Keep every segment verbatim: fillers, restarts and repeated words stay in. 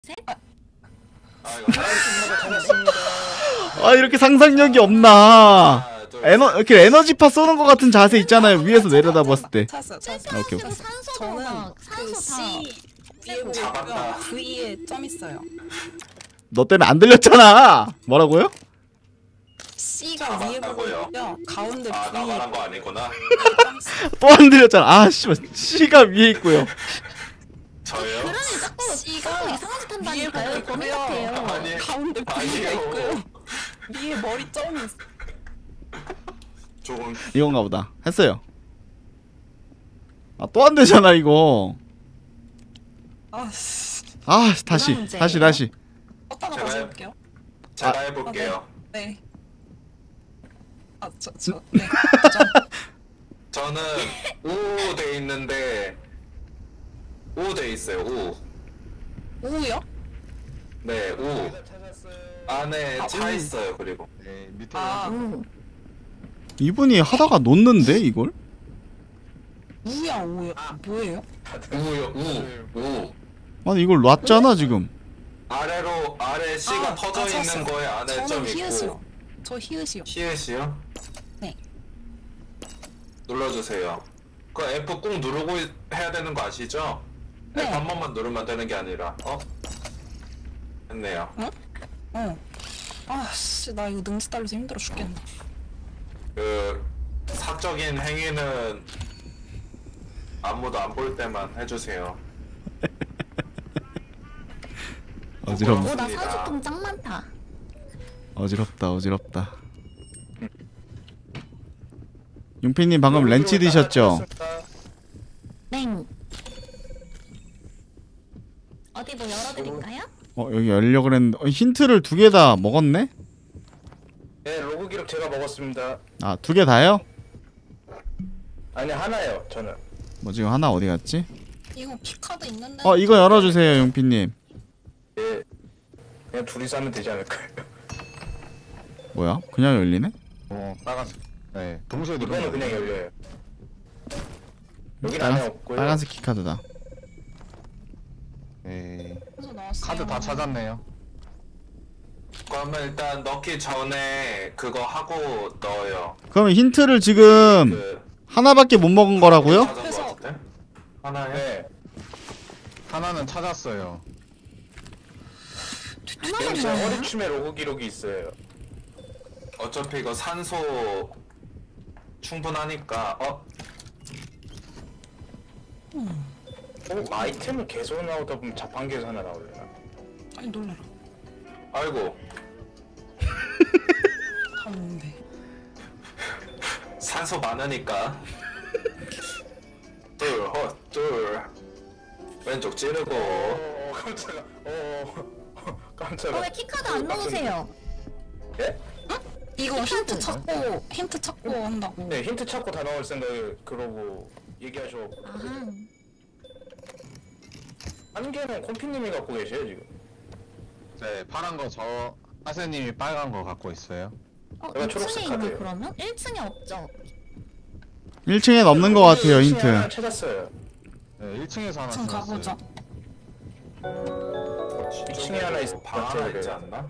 셋? 아 이거 하나 찾았습니다. 아 이렇게 상상력이 없나? 에너 이렇게 에너지파 쏘는 것 같은 자세 있잖아요. 위에서 내려다봤을 때. 찾았어요. 찾았어요. 오케이, 오케이. 산소도 저는 막 그 산소 다 C 위에 보고 있고요. V에 점 있어요. 너 때문에 안 들렸잖아. 뭐라고요? C가 위에 보고 잡았다고요? 있고요. 가운데 아 나 V에 말한 거 아니구나. 점 있어요. 또 안 들렸잖아. 아 씨발 C가 위에 있고요. 저요? 그러니 자꾸 C가 자꾸 이상한 짓 위에 한다니까요. 보고 범인 있고요. 같아요. 아니, 가운데 V가 아니에요. 있고요. 위에 머리 점이 있어. 좋은. 이건가 보다. 했어요. 아 또 안 되잖아 이거. 아씨. 아 다시 문제예요? 다시 다시. 떴다가 제가 다시 해- 볼게요. 제가 아, 해볼게요. 네. 아, 저, 저, 네. 점. 저는 우 돼 있는데 우 돼 있어요. 우. 우요? 네 우. 안에 아, 차 우. 있어요. 그리고 네, 밑에 아, 음. 이분이 하다가 놓는데 이걸? 우야, 우요. 뭐예요? 우요 우. 우. 아니 이걸 놨잖아 지금. 아래로 아래 C가 아, 터져 아, 있는 찾았어요. 거에 안에 점 저는 있고. 히읗이요. 저 히읗이요. 히읗이요? 네. 눌러주세요. 그 F 꾹 누르고 해야 되는 거 아시죠? 네. F 한 번만 누르면 되는 게 아니라 어? 됐네요. 어. 아씨, 나 이거 능지 딸려서 힘들어 죽겠네. 그 사적인 행위는 아무도 안 볼 때만 해주세요. 어지럽 오, 나 맞습니다. 산소통 짱 많다. 어지럽다 어지럽다. 용피님 방금 렌치 드셨죠? 땡. 어디 뭐 열어드릴까요? 어 여기 열려 그랬는데 어, 힌트를 두 개 다 먹었네? 네, 로그 기록 제가 먹었습니다. 아 두 개 다요? 아니 하나요, 저는. 뭐 지금 하나 어디 갔지? 이거 키카드 있는데. 어 이거 열어주세요 용피님. 예, 그냥 둘이서 하면 되지 않을까요? 뭐야? 그냥 열리네? 어, 빨간색. 네, 동시에 이거는 누르면 그냥 열려요. 여긴 안에 빨간, 없고요. 빨간색 키카드다. 네. 그래서 나왔어요. 카드 다 찾았네요. 그러면 일단 넣기 전에 그거 하고 넣어요. 그러면 힌트를 지금 그 하나밖에 못 먹은 거라고요? 찾은 그래서- 거 같은데? 하나에? 네, 하나는 찾았어요. 지금 하나만 제 넣어요? 허리춤에 로그 기록이 있어요. 어차피 이거 산소 충분하니까 어? 어, 아이템은 계속 나오다 보면 자판기에서 하나 나오려나? 아니 놀래라. 아이고 다 먹는데. 산소 많으니까 둘, 어, 둘 왼쪽 찌르고 어, 깜짝아. 어, 깜짝아. 어, 왜 키카드 안 넣으세요? 예? 이거 힌트 찾고 힌트 찾고 한다고. 네, 힌트 찾고 다 나올 생각을 그러고 얘기하셔. 아하. 한 개는 콤피님이 갖고 계세요 지금. 네, 파란 거 저 하세님이 빨간 거 갖고 있어요. 어, 내가 이 층에 초록색 있나 카드예요. 그러면? 일 층에 없죠? 일 층엔 없는 것 같아요 하나 힌트. 찾았어요. 네, 일 층에서 하나 층 찾았어요. 가보죠. 이 층에 하나 있- 방 하나 있죠, 있지 그래요. 않나?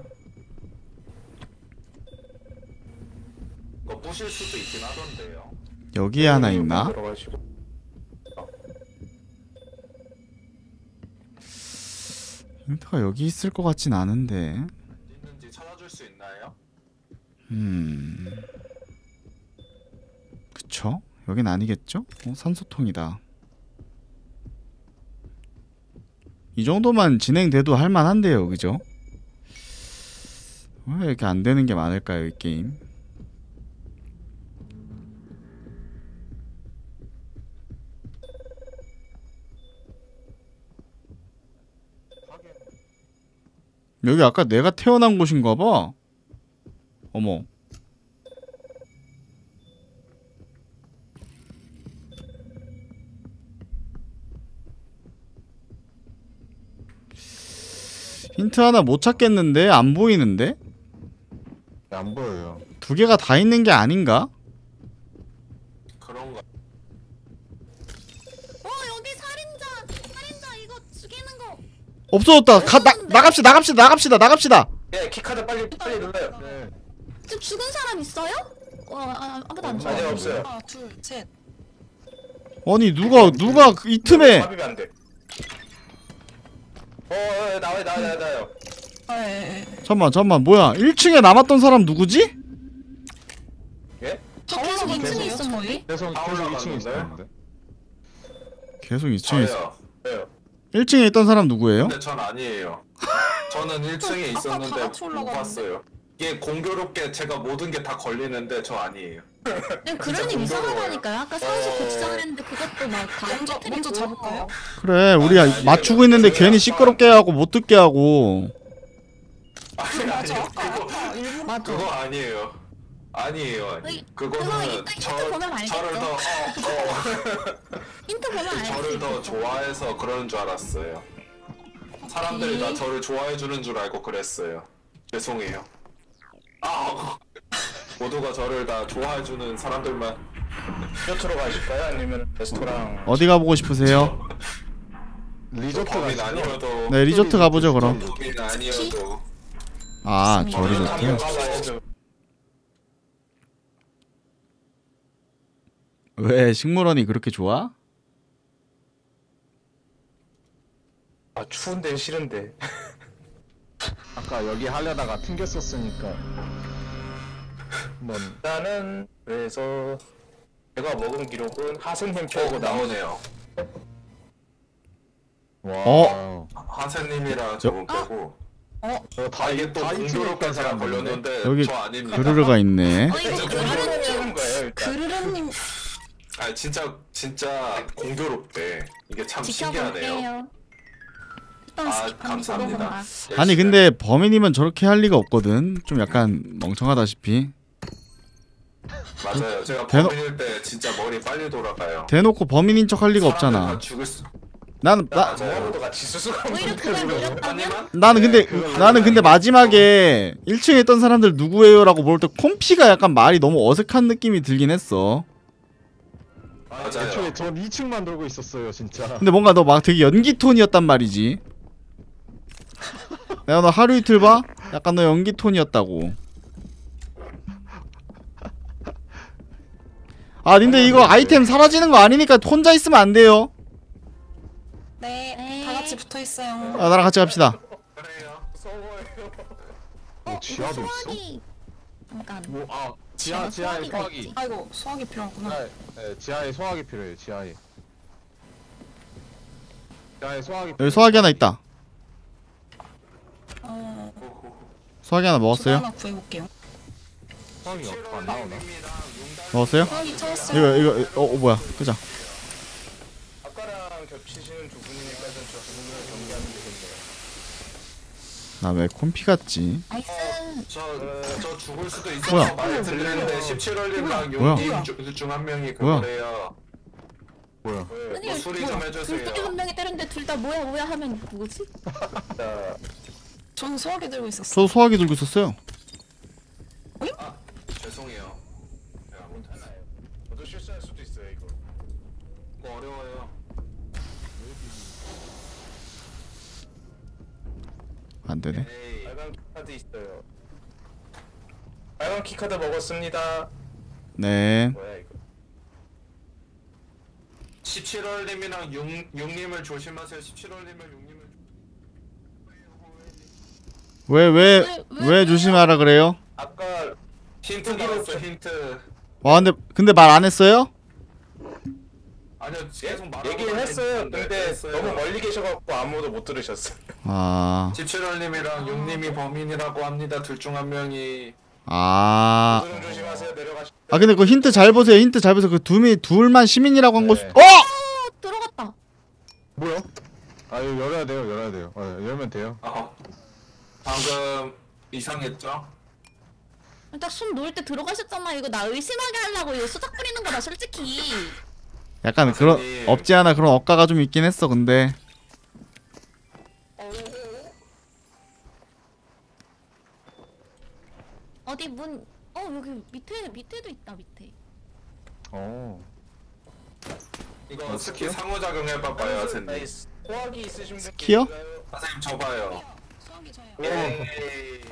이거 부실 수도 있긴 하던데요. 여기에 하나 있나? 들어가시고. 힌트가 여기 있을 것 같진 않은데. 어디 있는지 찾아줄 수 있나요? 음. 그쵸? 여긴 아니겠죠? 어, 산소통이다. 이 정도만 진행돼도 할만한데요, 그죠? 왜 이렇게 안 되는 게 많을까요, 이 게임? 여기 아까 내가 태어난 곳인가 봐. 어머. 힌트 하나 못 찾겠는데? 안 보이는데? 네, 안 보여요. 두 개가 다 있는 게 아닌가? 그런가? 어, 여기 살인자! 살인자 이거 죽이는 거! 없어졌다. 가, 나, 나갑시다 나갑시다 나갑시다 나갑시다. 예, 키카드 빨리 빨리 눌러요. 네. 지금 죽은 사람 있어요? 어, 아, 아무도 안 아직 죽어. 없어요. 하나, 둘, 셋. 아니 누가 누가 이 틈에 합의가 안 돼. 어, 어, 나와요, 나와요, 나와요. 아, 예, 예. 잠만 잠만 뭐야 일 층에 남았던 사람 누구지? 예? 저 계속 이 층에 계속 있었는데? 계속 다 계속 이 층에 올라갔는데? 있었는데. 계속 이 층에 있어. 저요. 왜요? 일 층에 있던 사람 누구예요? 근데 전 아니에요. 저는 일 층에 아까 다 있었는데 같이 못 올라갔는데? 봤어요. 이게 공교롭게 제가 모든 게 다 걸리는데 저 아니에요. 근데 그러님 진짜 이상하다니까요. 아까 산소 어. 고치자 그랬는데 그것도 막다 먼저 먼저 잡을까요? 그래 우리 아니, 맞추고 있는데 아니, 괜히 아니, 시끄럽게 하고 못 듣게 하고. 아니 맞아. 아니요. 아까 그거 아까 일부러 맞아. 그거 아니에요. 아니에요. 아니. 어이, 그거는 그거 이따 저 힌트 보면 알겠죠? 저를 더 어, 어, 힌트 보면 알수 저를 더 있어. 좋아해서 그러는 줄 알았어요. 사람들이 다 저를 좋아해 주는 줄 알고 그랬어요. 죄송해요. 아 모두가 저를 다 좋아해 주는 사람들만. 리조트로 가실까요? 아니면 레스토랑? 어디 가보고 싶으세요? 리조트 범인 가시죠? 아니어도 네 리조트 가보죠 그럼. 범인 아니어도 아 저 가면 리조트. 가봐야죠. 왜 식물원이 그렇게 좋아? 아, 추운데 싫은데. 아까 여기 하려다가 튕겼었으니까. 한번 일단은 그래서 제가 먹은 기록은 하승님 빼고 어, 나머지 나오네요. 와. 어? 하세님이랑 저분 빼고. 어, 아 이게 또 공교롭게 제가 걸렸는데 여기 저 아닙니다. 그르르가 있네. 어 이거 그르르님 하는 거예요, 일단. 그르르님 아 진짜 진짜 공교롭대. 이게 참 신기하네요. 지켜볼게요. 일단 아 스킵하면 감사합니다. 저거 아니 근데 범인이면 저렇게 할 리가 없거든. 좀 약간 멍청하다시피. 맞아요. 제가 대놓- 범인일 때 진짜 머리 빨리 돌아가요. 대놓고 범인인 척 할 리가 사람들 없잖아. 다 죽을 수. 나는 나 맞아요. 뭐하고도 같이 수수가 오히려 그걸 노렸다면? 하지만 나는 근데 그거 나는 근데 아니에요. 마지막에 일 층에 있던 사람들 누구예요라고 물을 때 콤피가 약간 말이 너무 어색한 느낌이 들긴 했어. 맞아요. 애초에 전 이 층만 돌고 있었어요, 진짜. 근데 뭔가 너 막 되게 연기 톤이었단 말이지. 내가 너 하루 이틀 봐? 약간 너 연기 톤이었다고. 아 근데 이거 아이템 사라지는 거 아니니까 혼자 있으면 안 돼요. 네, 네. 다 같이 붙어 있어요. 아 나랑 같이 갑시다. 그래요. 뭐 지하도 있어? 소화기 잠깐. 뭐, 아, 지하, 지하에 소화기가 소화기. 있지. 아이고 수학이 필요하구나. 지하에, 네, 지하에 소화기 필요해요, 지하에. 지하에 소화기 여기 소화기 하나 있다. 어, 소화기 하나 두개 먹었어요? 하나 구해볼게요. 소화기 없- 안 나오나? 먹었어요? 수학이 찾았어요. 이거 이거 어, 어 뭐야? 끄자. 아까랑 겹치시는 두 분이니까 좀 저 두 분이랑 경기하면 되겠네요. 나 왜 콤피 같지? 나이스. 저저 죽을 수도 뭐야? 있어서 말 들리는데 십칠월님랑 뭐야? 용님 중 한 명이 뭐야? 그거래요. 뭐야? 왜? 아니 뭐 수리 좀 해주세요. 둘 중에 한 명이 때렸는데 둘 다 뭐야 뭐야 하면 누구지? 자, 저는 수학이 들고 있었어. 저 소화기 들고 있었어요. 아 죄송해요. 제가 못하나요? 저도 실수할 수도 있어요, 이거. 이거 어려워요. 안 되네. 에이. 빨간 키카드 있어요. 빨간 키카드 먹었습니다. 네. 뭐야 이거? 십칠월님이랑 용 용님을 조심하세요. 십칠월님을 용님을. 왜 왜 왜, 왜 왜, 조심하라 그래요? 아까 힌트 나왔어 힌트. 와 근데 근데 말 안 했어요? 아니요 계속 말하고 얘기를 했어요. 있는데 근데 했어요. 너무 멀리 계셔갖고 아무도 못 들으셨어요. 아. 십칠월님이랑 용님이 범인이라고 합니다. 둘 중 한 명이. 아. 좀 조심하세요. 내려가시. 아 근데 그 힌트 잘 보세요. 힌트 잘 보세요. 그 둘이 둘만 시민이라고 한 거. 네. 어! 어 들어갔다. 뭐야? 아, 이거 열어야 돼요, 열어야 돼요. 어, 열면 돼요. 어. 방금 이상했죠? 딱 손 놓을 때 들어가셨잖아. 이거 나 의심하게 하려고 이거 수작 부리는 거다 솔직히. 약간 그런 선생님. 없지 않아 그런 억가가 좀 있긴 했어. 근데 어디 문? 어 여기 밑에 밑에도 있다 밑에. 어. 이거 스킬 상호작용 해봐봐요, 선생님. 나이스. 소화기 있으신 분 스키요? 계신가요? 선생님 줘봐요. 수학이 저요. 예.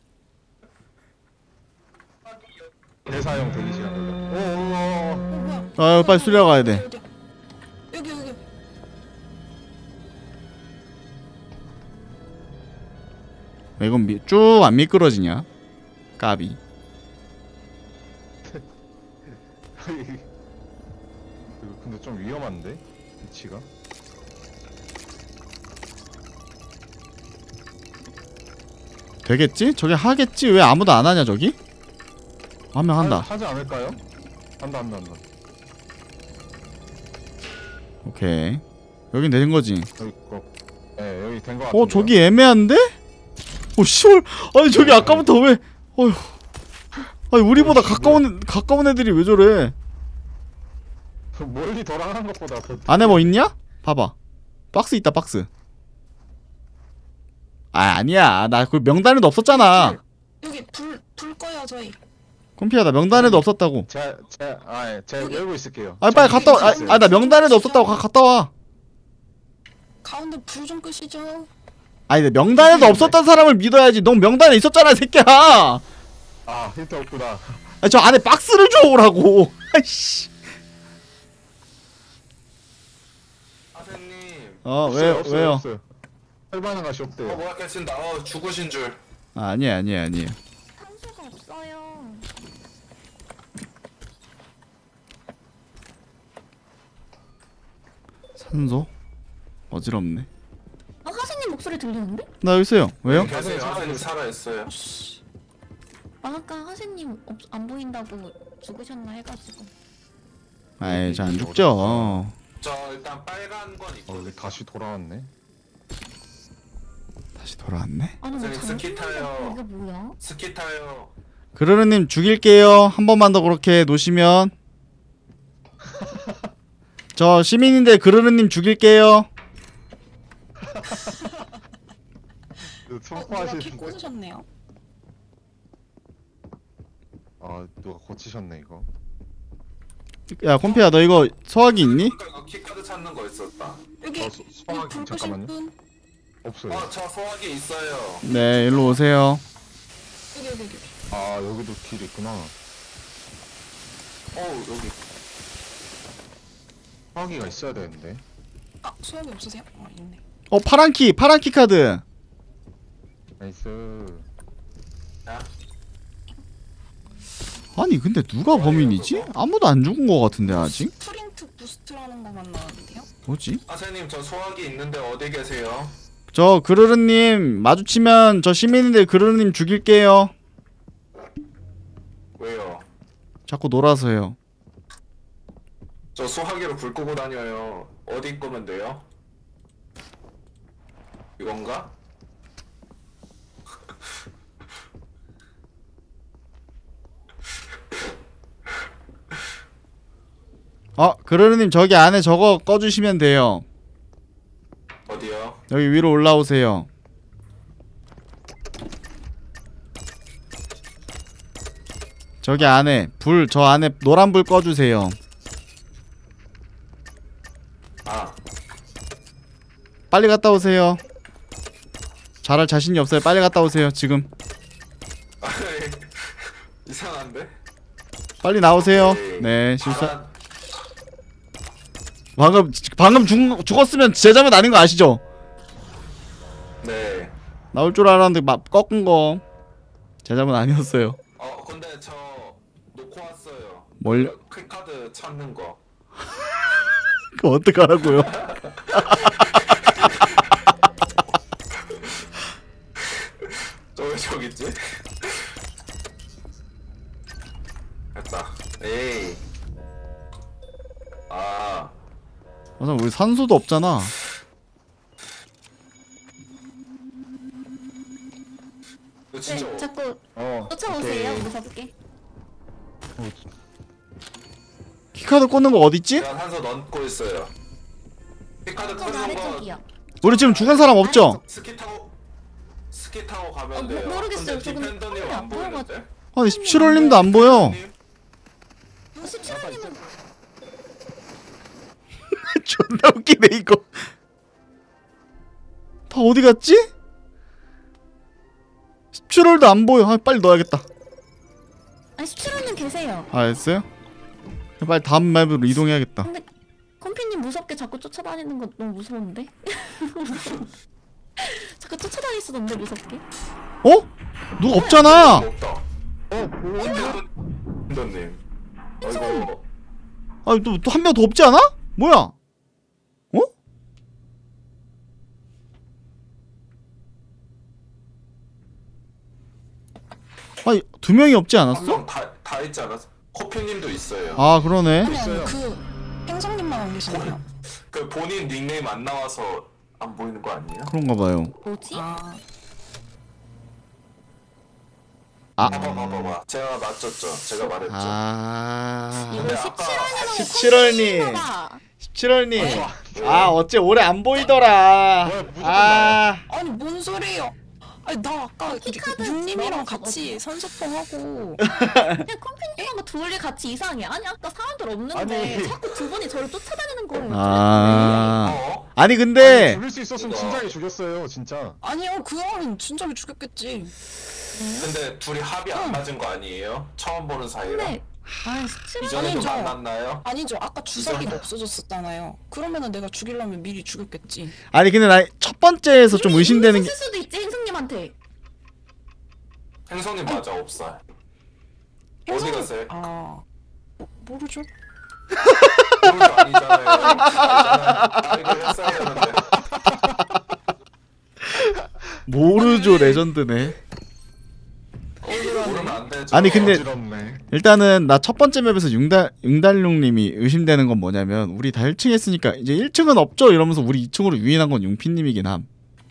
대사용 대기 시간 걸려. 오오오. 어 뭐야? 아 빨리 수리하고 가야 돼. 어디야? 여기 여기. 왜 이건 미, 쭉 안 미끄러지냐? 까비. 이거 근데 좀 위험한데? 위치가? 되겠지? 저게 하겠지? 왜 아무도 안 하냐 저기? 하면 한다. 하, 하지 않을까요? 한다 한다 한다. 오케이. 여긴 되는 거지. 여기 거. 네 여기 된 거 같은데. 어 저기 애매한데? 오 씨발. 아니 저기 아까부터 왜? 어휴. 아니 우리보다 가까운 애- 가까운 애들이 왜 저래? 멀리 돌아가는 것보다 더. 안에 뭐 있냐? 봐봐. 박스 있다 박스. 아 아니야. 나 그 명단에도 없었잖아. 여기 불 불 꺼요 저희. 콤피야 나 명단에도 없었다고. 제가 제가 아 예, 제가 열고 있을게요. 아 빨리 갔다 와. 아 나 명단에도 없었다고. 가, 갔다 와. 가운데 불 좀 끄시죠. 아니 내 명단에도 없었던 사람을 믿어야지. 넌 명단에 있었잖아 이 새끼야. 아 힌트 없구나. 아 저 안에 박스를 줘오라고. 아이씨. 선생님. 어 없어요, 왜 없어요, 왜요? 없어요. 혈반응 가시 어 없대요. 뭐야 깨친다. 어 죽으신 줄. 아, 아니에요 아니에요 아니에요. 탄수가 없어요. 산소? 어지럽네. 아 하세님 목소리 들리는데? 나 여기 있어요. 왜요? 계세요. 선생님 살아있어요. 아 아까 하세님 없, 안 보인다고 죽으셨나 해가지고. 아이 저 안 죽죠. 저 일단 빨간 건 어 있거든요. 여기 다시 돌아왔네. 다시 돌아왔네. 아니 왜 선생님, 스키 타요. 장신인데 이게 뭐야? 스키 타요. 그르르님 죽일게요. 한 번만 더 그렇게 놓으시면. 저 시민인데 그르르님 죽일게요. 그 어 누가 키 선포하시는데. 꽂으셨네요. 아 누가 고치셨네 이거. 야 콤피야 너 이거 소화기 있니? 그러니까 이거 키카드 찾는 거 있었다. 여기 어 소, 여기 소화기 불 끄신 잠깐만요. 분. 없어요. 어저 소화기 있어요. 네 일로 오세요. 여기 여기 여기. 아 여기도 길 있구나. 어 여기. 소화기가 있어야 되는데. 아 수학이 없으세요? 아 있네. 어 파란 키 파란 키 카드. 나이스. 야. 아니 근데 누가 범인이지? 아무도 안 죽은 거 같은데 아직? 프린트 부스트라는 것만 나왔는데요. 뭐지? 선생님 저 소화기 있는데 어디 계세요? 저 그르르님 마주치면 저 시민인데 그르르님 죽일게요. 왜요? 자꾸 놀아서요. 저 소화기로 불 끄고 다녀요. 어디 끄면 돼요? 이건가? 어 그르르님 저기 안에 저거 꺼주시면 돼요. 어디요? 여기 위로 올라오세요. 저기 안에 불 저 안에 노란 불 꺼주세요. 아 빨리 갔다 오세요. 잘할 자신이 없어요. 빨리 갔다 오세요 지금. 이상한데? 빨리 나오세요. 오케이. 네 실수. 아, 방금 방금 죽, 죽었으면 제 잘못 아닌 거 아시죠? 네. 나올 줄 알았는데 막 꺾은 거 제 잘못 아니었어요. 어 근데 저 놓고 왔어요. 뭘요? 그 퀵카드 찾는 거. 그거 어떡하라고요? 저 왜 저기 있지? 됐다. 에이. 아. 맞아 우리 산소도 없잖아. 이거 진짜 네, 자꾸 어. 쫓아오세요. 오케이. 무섭게. 어, 키카드 꽂는 거 어딨지? 제가 산소 넣고 있어요. 퀵카드 저 끄는 거 아래쪽이요. 우리 지금 죽은 사람 없죠? 스키 타고 스키 타고 가면 어, 모- 돼요. 모르겠어요. 근데 저건 디펜더님 화면이 안 안 보이는데? 아니 십칠월님도 안 보여. 십칠호님은 존나 웃기네 이거. 다 어디 갔지? 십칠월도 안 보여. 아, 빨리 넣어야겠다. 아니 십칠 호님 계세요. 아, 됐어요? 빨리 다음 맵으로 이동해야겠다. 근데 콤피님 무섭게 자꾸 쫓아다니는 거 너무 무서운데? 자꾸 쫓아다닐 수도 없는데 무섭게? 어? 누가 없잖아. 없다. 어, 팬더님. 아이고. 아, 또 또 한 명 더 없지 않아? 뭐야? 어? 아니, 두 명이 없지 않았어? 한명다다 있지 않았어? 코피님도 있어요. 아, 그러네. 아니 아니 그 행성님만 안 계시네요. 그 본인 닉네임 안 나와서 안 보이는 거 아니에요? 그런가 봐요. 뭐지? 아 아. 봐봐 봐봐 봐. 제가 맞췄죠. 제가 말했죠. 아. 이거 근데 십칠 아까 호님하고 십칠월님. 십칠월님. 아, 어째 오래 안 보이더라. 뭐야, 무조건 아. 아니 뭔 소리예요? 아니 나 아까 키카드 육님이랑 넣어서 같이 선수통 하고 그냥 콤피님하고 둘이 같이 이상해. 아니 아까 사람들 없는데 아니. 자꾸 두 분이 저를 쫓아다니는 거예요. 아. 어? 아니, 근데 죽일 수 있었으면 이거. 진작에 죽였어요 진짜. 아니요 그거는 진작에 죽였겠지. 근데 둘이 합이 안 맞은 거 아니에요? 처음 보는 사이라. 근데 아 십칠 호 이전에도 아니죠. 만났나요? 아니죠 아까 주사기가 없어졌었잖아요. 그러면은 내가 죽이려면 미리 죽였겠지. 아니, 근데 나 첫 번째에서 좀 의심되는 게 있을 수도 있지 행성님한테. 행성님 맞아 없어요. 어디 갔어요? 아 모, 모르죠. 그런 거 아니잖아요. 아니잖아요. 이걸 했어야 되는데. 모르죠, 레전드네. 모르면 안 되죠. 아니, 근데 어지럽네. 일단은 나 첫 번째 맵에서 융달 융달룡님이 의심되는 건 뭐냐면 우리 다 일 층 했으니까 이제 일 층은 없죠 이러면서 우리 이 층으로 유인한 건 융피님이긴 함.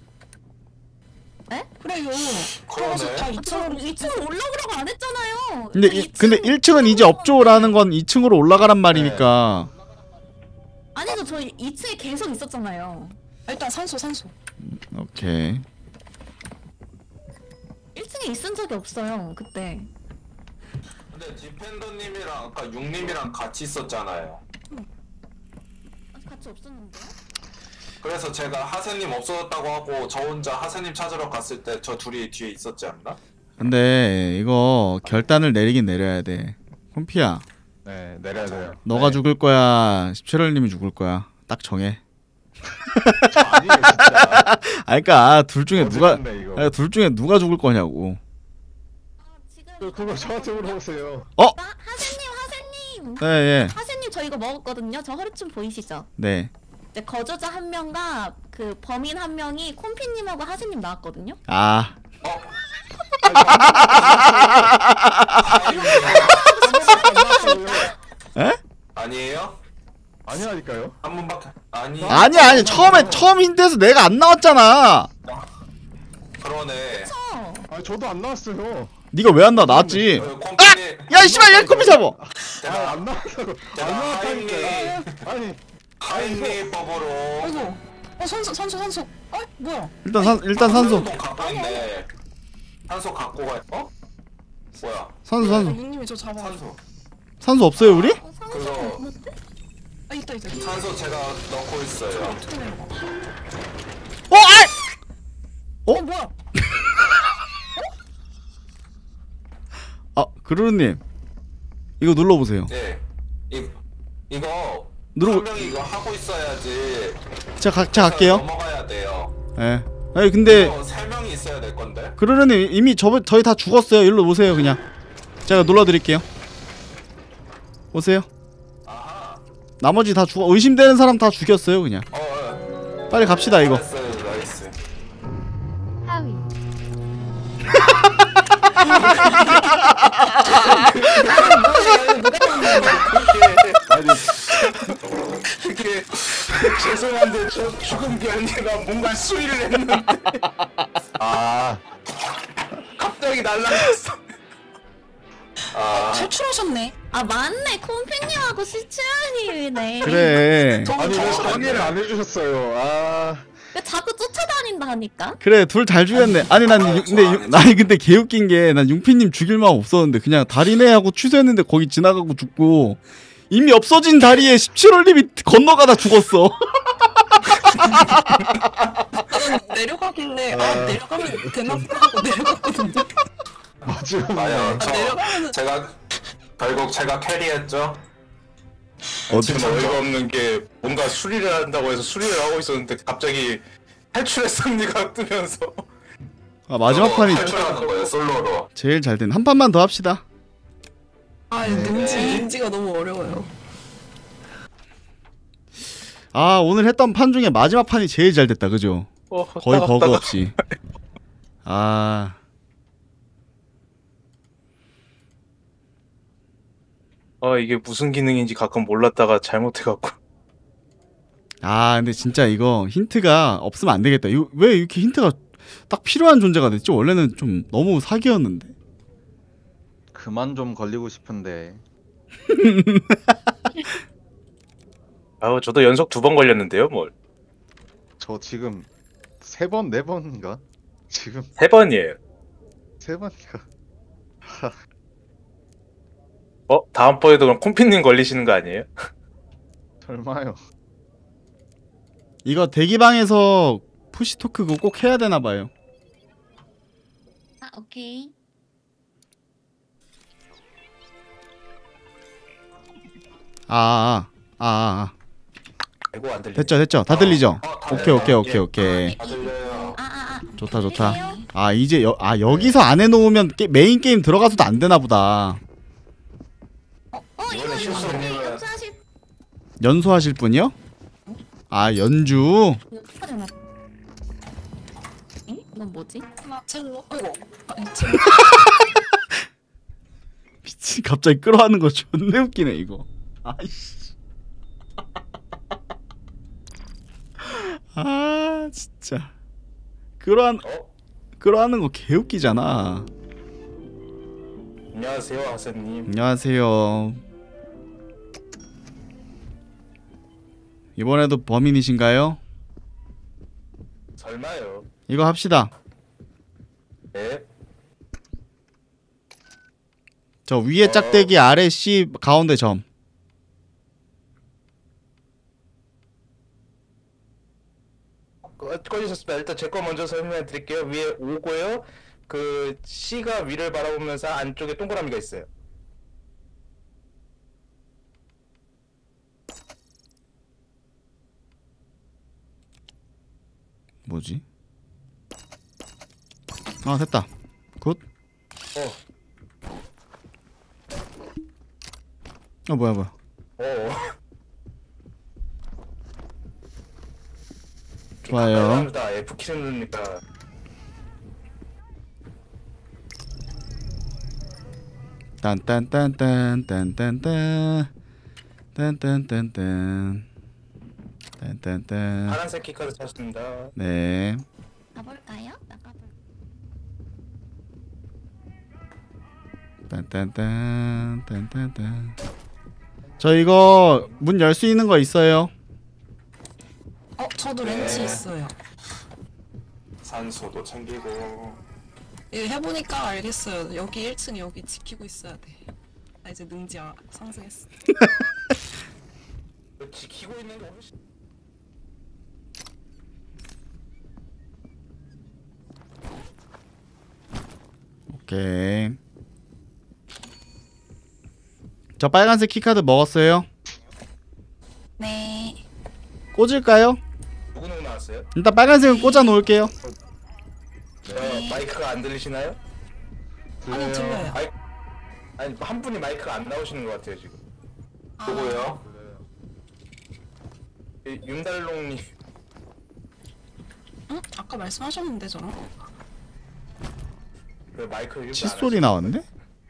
그래요. 그러네. 그래서 다 아, 저 이쪽으로 이 층 올라오라고 안 했잖아요. 근데 저 이, 이 층 근데 일 층은 이제 없죠라는 건 이 층으로 올라가란 말이니까. 아니죠 저 이 층에 계속 있었잖아요. 일단 산소 산소. 오케이. 일 층에 있은 적이 없어요 그때. 근데 디펜더님이랑 아까 육님이랑 같이 있었잖아요. 아니, 같이 없었는데요? 그래서 제가 하세님 없어졌다고 하고 저 혼자 하세님 찾으러 갔을 때 저 둘이 뒤에 있었지 않나? 근데 이거 결단을 내리긴 내려야 돼. 콤피야, 네 내려야 돼요. 너가 네. 죽을 거야, 십칠월님이 죽을 거야. 딱 정해. 아니에요 진짜. 아, 그러니까 둘 중에 누가, 어지럽네, 이거. 아니, 둘 중에 누가 죽을 거냐고. 아 지금 그- 그거 저한테 물어보세요. 어? 나 하세님 하세님 네, 예, 하세님 저 이거 먹었거든요. 저 허리춤 보이시죠? 네. 이제 거주자 한 명과 그 범인 한 명이 콤피님하고 하세님 나왔거든요. 아, 어? 에? 아니에요? 아니라니까요. 한 번밖에 아니. 아니 아니 처음에 처음 힌트에서 내가 안 나왔잖아. 그러네. 어. 아 저도 안 나왔어요. 네가 왜 안 나와? 나왔지. 그 콤피님. 야, 이씨발, 얘 콤피 잡아. 제가 아안 나왔다고. 안 제가 나왔다니까요. 하임님 아니 하임님 법으로 아이고. 어 산소 산소 산소. 아 뭐야? 일단 산 일단 산소. 산소 갖고 있네. 산소 갖고 가. 어? 뭐야? 산소 산소. 육님이 저 잡아. 산소. 산소 없어요 우리? 어, 상처 그거- 없는데? 아 있다 있다. 있다. 산소 제가 넣고 있어요. 어떻게 내려가? 어, 아! 어 뭐야? 아, 그루님. 이거 눌러 보세요. 네. 이 이거 누르고- 한 명이 이거 하고 있어야지. 제가 가, 제가 갈게요. 넘어가야 돼요. 예. 아니 근데 이거 세 명이 있어야 될 건데. 그루님 이미 저 저희 다 죽었어요. 일로 오세요 그냥. 제가 눌러 드릴게요. 오세요. 아하. 나머지 다 죽어. 의심되는 사람 다 죽였어요 그냥. 어. 어. 빨리 갑시다 이거. 나이스 나이스. 하위. 아니 이게 죄송한데 저 죽은 게 아니라 뭔가 수위를 했는데 아 갑자기 날라갔어. 아. 탈출하셨네. 아 맞네 콤피님하고 시츠아님이네. 그래. 아니 왜 정리를 안 해주셨어요. 아 자꾸 쫓아다닌다니까. 그래 둘 잘 죽였네. 아니 난 유, 근데 유, 아니 근데 개웃긴 게 난 융피님 죽일 마음 없었는데 그냥 다리네 하고 취소했는데 거기 지나가고 죽고 이미 없어진 다리에 십칠월님이 건너가다 죽었어. 내려가길래 아 내려가면 되나 보다 하고 내려갔거든요. 맞으면 아야, 저 내려가면은 제가 결국 제가 캐리했죠. 지금 어이가 없는 게 뭔가 수리를 한다고 해서 수리를 하고 있었는데 갑자기 탈출했습니까 뜨면서 아 마지막 판이 탈출하는 거예요 솔로로. 제일 잘 된. 한 판만 더 합시다. 아 능지 능지가 너무 어려워요. 아 오늘 했던 판 중에 마지막 판이 제일 잘 됐다, 그죠? 어, 거의 따가, 버그 따가. 없이. 아. 아 이게 무슨 기능인지 가끔 몰랐다가 잘못해갖고 아 근데 진짜 이거 힌트가 없으면 안 되겠다. 이거 왜 이렇게 힌트가 딱 필요한 존재가 됐지? 원래는 좀 너무 사기였는데. 그만 좀 걸리고 싶은데. 아우 저도 연속 두 번 걸렸는데요 뭘. 저 지금 세 번, 네 번인가? 지금 세 번이에요. 세 번인가? 어? 다음번에도 그럼 콤피님 걸리시는 거 아니에요? 설마요. 이거 대기방에서 푸시 토크 그거 꼭 해야 되나 봐요. 아 오케이. 아, 아, 아, 아. 아이고 안 들리. 됐죠, 됐죠. 다 들리죠? 어, 다 오케이, 오케이, 들려요. 오케이, 오케이. 다 들려요. 아아아. 좋다, 좋다. 아 이제 여, 아 여기서 안 해놓으면 게, 메인 게임 들어가서도 안 되나 보다. 어 이거 이번에 이거 실수로 어떻게 해요. 연주하실 연소하실 분이요? 아 연주. 연주하잖아. 응? 이건 뭐지? 하나 첼로. 아이고. 아니 첼로. 미친 갑자기 끌어하는 거 존나 웃기네 이거. 아이씨. 아 진짜. 끌어한 어? 끌어하는 거 개 웃기잖아. 안녕하세요 하세님. 안녕하세요. 이번에도 범인이신가요? 설마요. 이거 합시다. 네. 저 위에 짝대기 아래 C 가운데 점. 꺼- 꺼지셨습니다. 일단 제 거 먼저 설명해 드릴게요. 위에 오고요. 그 C가 위를 바라보면서 안쪽에 동그라미가 있어요. 뭐지? 아 됐다. 굿. 어. 어 뭐야 뭐야. 어. 좋아요. 감사합니다. F 키를 누르니까. 딴딴딴딴딴딴딴 딴딴딴딴 딴딴딴. 파란색 키카드 찾습니다. 네. 가볼까요? 나가볼. 딴딴딴 딴딴딴. 저 이거 문 열 수 있는 거 있어요? 어 저도 렌치 있어요. 산소도 챙기고. 이거 해보니까 알겠어요. 여기 일 층 여기 지키고 있어야 돼. 나 이제 능지 아, 상승했어. 지키고 있는 거 훨씬. 오케이. 저 빨간색 키카드 먹었어요. 네. 꽂을까요? 누구 누구 나왔어요? 일단 빨간색은 꽂아 놓을게요. 저 마이크가 안 들리시나요? 아니 들려요. 마이 아니 한 분이 마이크가 안 나오시는 것 같아요 지금. 누구요? 이 윤달롱님. 응? 아까 말씀하셨는데 저랑. 그 마이크 일부 안 칫소리 나왔는데?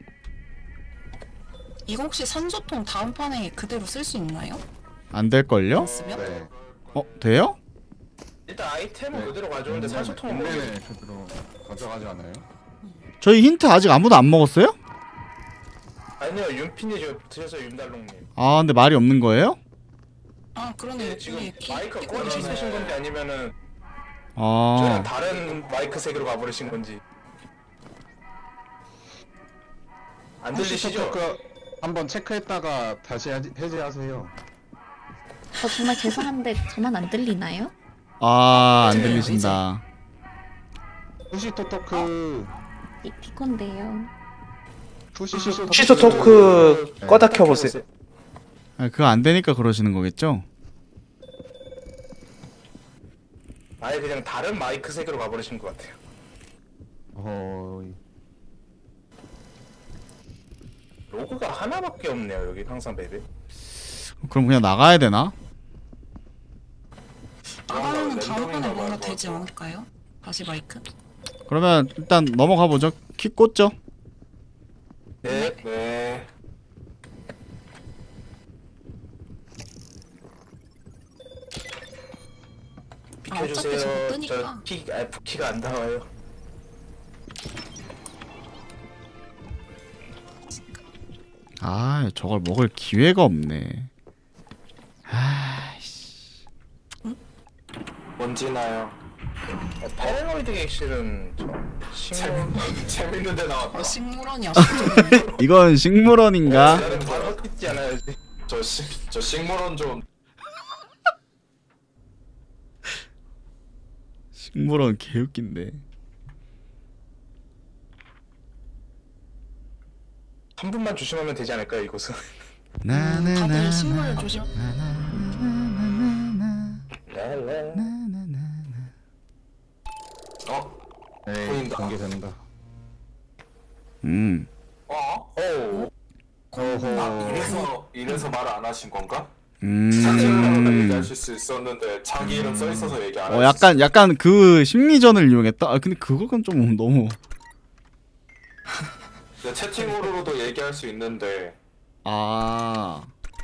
이거 혹시 산소통 다음 판에 그대로 쓸 수 있나요? 안 될걸요? 쓰면? 네. 어 돼요? 일단 아이템은 그대로 가져오는데 네, 산소통은 모르겠어요. 네, 그대로 가져가지 않아요? 저희 힌트 아직 아무도 안 먹었어요? 아니요 윤핀이 지금 드셔서 윤달롱님. 아 근데 말이 없는 거예요? 아 그러네. 네, 지금 여기 키- 마이크 끼고 꺼내서 계시네. 쓰신 건지 아니면은 저랑 아 다른 마이크 색으로 가버리신 건지. 안 들리시죠? 그 한번 체크했다가 다시 해지- 해제하세요. 저 정말 죄송한데 저만 안 들리나요? 아, 안 들려요, 들리신다. 푸시 토토크. 이 피콘데요. 푸시 토토크. 시소 토크 꺼다 켜보세요. 아, 그거 안 되니까 그러시는 거겠죠? 아예 그냥 다른 마이크 색으로 가버리신 것 같아요. 어. 로고가 하나밖에 없네요 여기 항상 맵에. 그럼 그냥 나가야 되나? 나가면은 랜덤인가 다음번에 봐요, 뭔가 그거. 되지 않을까요? 다시 마이크? 그러면 일단 넘어가 보죠. 키 꽂죠. 네. 네. 비켜주세요. 어차피 저거 뜨니까. 저 키, 아, 키가 안 나와요. 아, 저걸 먹을 기회가 없네. 아이씨. 뭔지나요? 어, 파라노이드 객실은 저 식물. 재밌, 재밌는데 나왔다. 어, 식물원이 아쉽죠. 이건 식물원인가? 나는 바로 뜯지 않아야지. 저, 식, 저 식물원 좀 식물원 개웃긴데. 한 분만 조심하면 되지 않을까요 이곳은? 나나나. 다들 식물을 조심. 랄라. 어? 네, 보인다. 공개된다. 음. 어? 오. 아, 이래서 이래서 말을 안 하신 건가? 음. 자기 이름으로 얘기하실 수 있었는데 자기 이름 써 있어서 얘기 안 어, 하셨어요. 약간 약간 그 심리전을 이용했다. 아, 근데 그거는 좀 너무. 근데 채팅으로도 얘기할 수 있는데 아.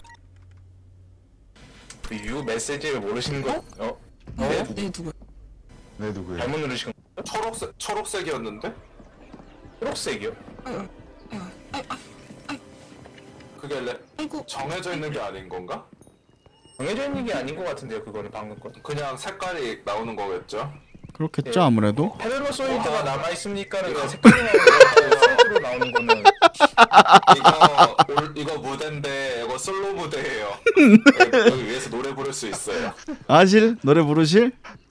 그 유 메시지를 모르시는 거? 어? 네, 네 누구? 네, 누구예요? 잘못 누르신 거? 초록색 초록색이었는데 초록색이요? 아유, 아유, 아유, 아유, 그게 레, 아이고. 정해져 있는 게 아닌 건가? 정해져 있는 게 아닌 것 같은데요 그거는 방금 거. 그냥 색깔이 나오는 거겠죠? 그렇겠죠, 아무래도. 페르노소이드가 남아 있으니까는 그냥 색깔이 나오는 색으로 나오는 거는. 이거 올, 이거 무대인데 이거 솔로 무대예요. 여기, 여기 위에서 노래 부를 수 있어요. 아실? 노래 부르실?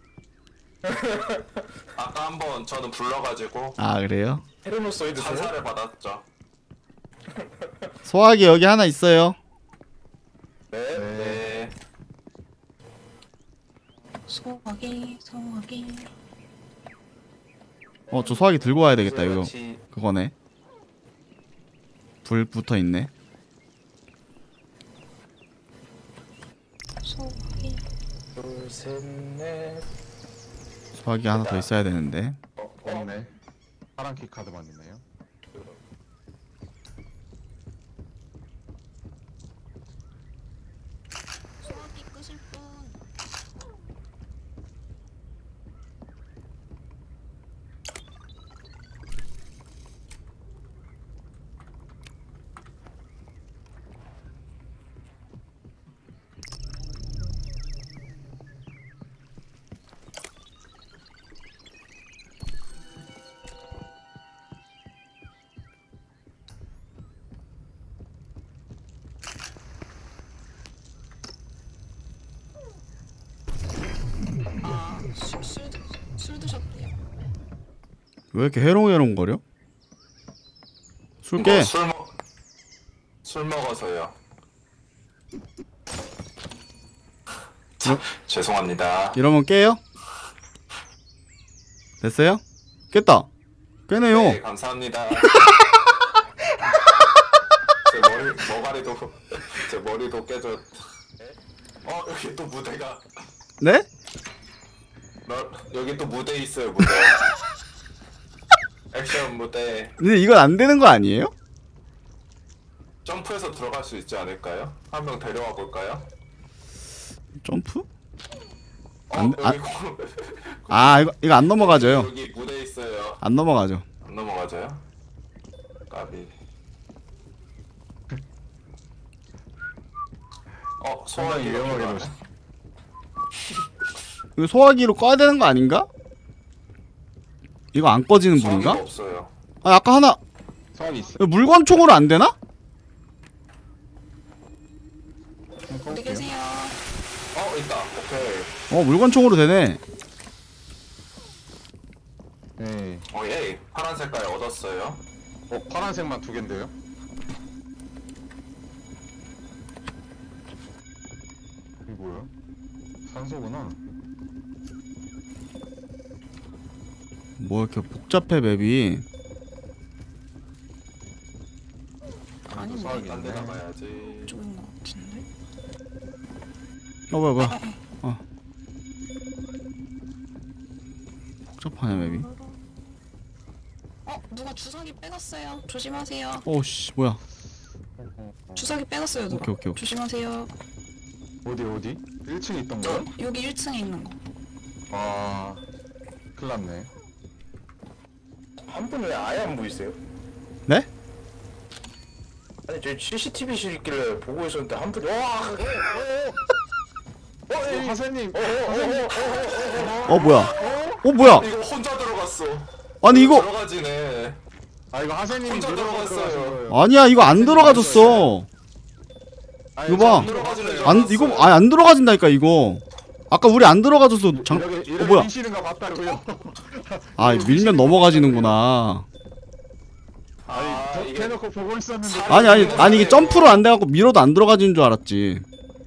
아까 한번 저는 불러가지고 아, 그래요? 페르노소이드 소 찬사를 받았죠. 소화기 여기 하나 있어요. 네. 네. 소화기, 소화기. 어, 저 소화기 들고 와야 되겠다, 이거. 같이 그거네. 불 붙어 있네. 소화기. 둘, 셋, 넷. 소화기 하나 더 있어야 되는데. 어, 어? 없네. 파란 키 카드만 있네요. 소화기 끄실 분. 아, 술, 술, 드- 술 드셨대요. 왜 이렇게 해롱해롱거려? 술 깨. 이거 술 먹, 술 먹어서요. 참, 죄송합니다. 이러면 깨요? 됐어요? 깼다. 깨네요. 네, 감사합니다. 제 머리, 머가리도, 제 머리도 깨져. 어, 여기 또 무대가. 네? 너, 여기 또 무대 있어요, 무대. 액션 무대. 근데 이건 안 되는 거 아니에요? 점프해서 들어갈 수 있지 않을까요? 한 명 데려와 볼까요? 점프? 어, 안- 여기, 고- 아, 이거 이거 안 넘어가져요. 여기 무대 있어요. 안 넘어가죠. 안 넘어가져요? 까비. 어, 소화기 상당히 위험하게 이렇게 놓으시. 이거 소화기로 꺼야 되는 거 아닌가? 이거 안 꺼지는 불인가? 소화기가 없어요. 아, 아까 하나 소화기 있어. 이거 물권총으로 안 되나? 어디 계세요? 어, 있다. 오케이. 어, 물권총으로 되네. 네. 어, 예. 파란 색깔 얻었어요. 어, 파란색만 두 갠데요? 이게 뭐야? 산소구나. 뭐 이렇게 복잡해 맵이. 아닌데? 수학이 딴 데 있네. 나가야지. 이쪽인 것 같은데? 어 뭐야 뭐야. 어. 복잡하네 맵이. 어? 누가 주사기 빼갔어요. 조심하세요. 오씨 뭐야. 주사기 빼갔어요 누가. 오케이, 오케이, 오케이. 조심하세요. 어디 어디? 일 층에 있던 거야? 어, 여기 일 층에 있는 거. 아, 큰일 났네. 한 분 왜 아예 안 보이세요? 네? 아니 저희 씨씨티비실 있길래 보고 있었는데 한 분이 와! 어, 어, 어, 어, 어, 하세님! 어, 어, 어, 어, 어 뭐야. 어 뭐야. 이거 혼자 들어갔어. 아니 이거 들어가지네. 아, 이거 하세님이 혼자 누르고 들어갔어요. 들어가신 거예요. 아니야 이거 안 들어가졌어. 아니, 이거 봐. 안 들어가지는 줄 안 알았어요. 이거 아니 안 들어가진다니까 이거. 아까 우리 안 들어가졌어. 장. 이렇게, 어 이렇게 뭐야. 미시는 거 봤다고요? 아 밀면 넘어가지는구나. 아니, 아, 저 이게- 대놓고 보고 있었는데. 아니 아니 아니 이게 점프로 안 돼갖고 밀어도 안 들어가지는 줄 알았지.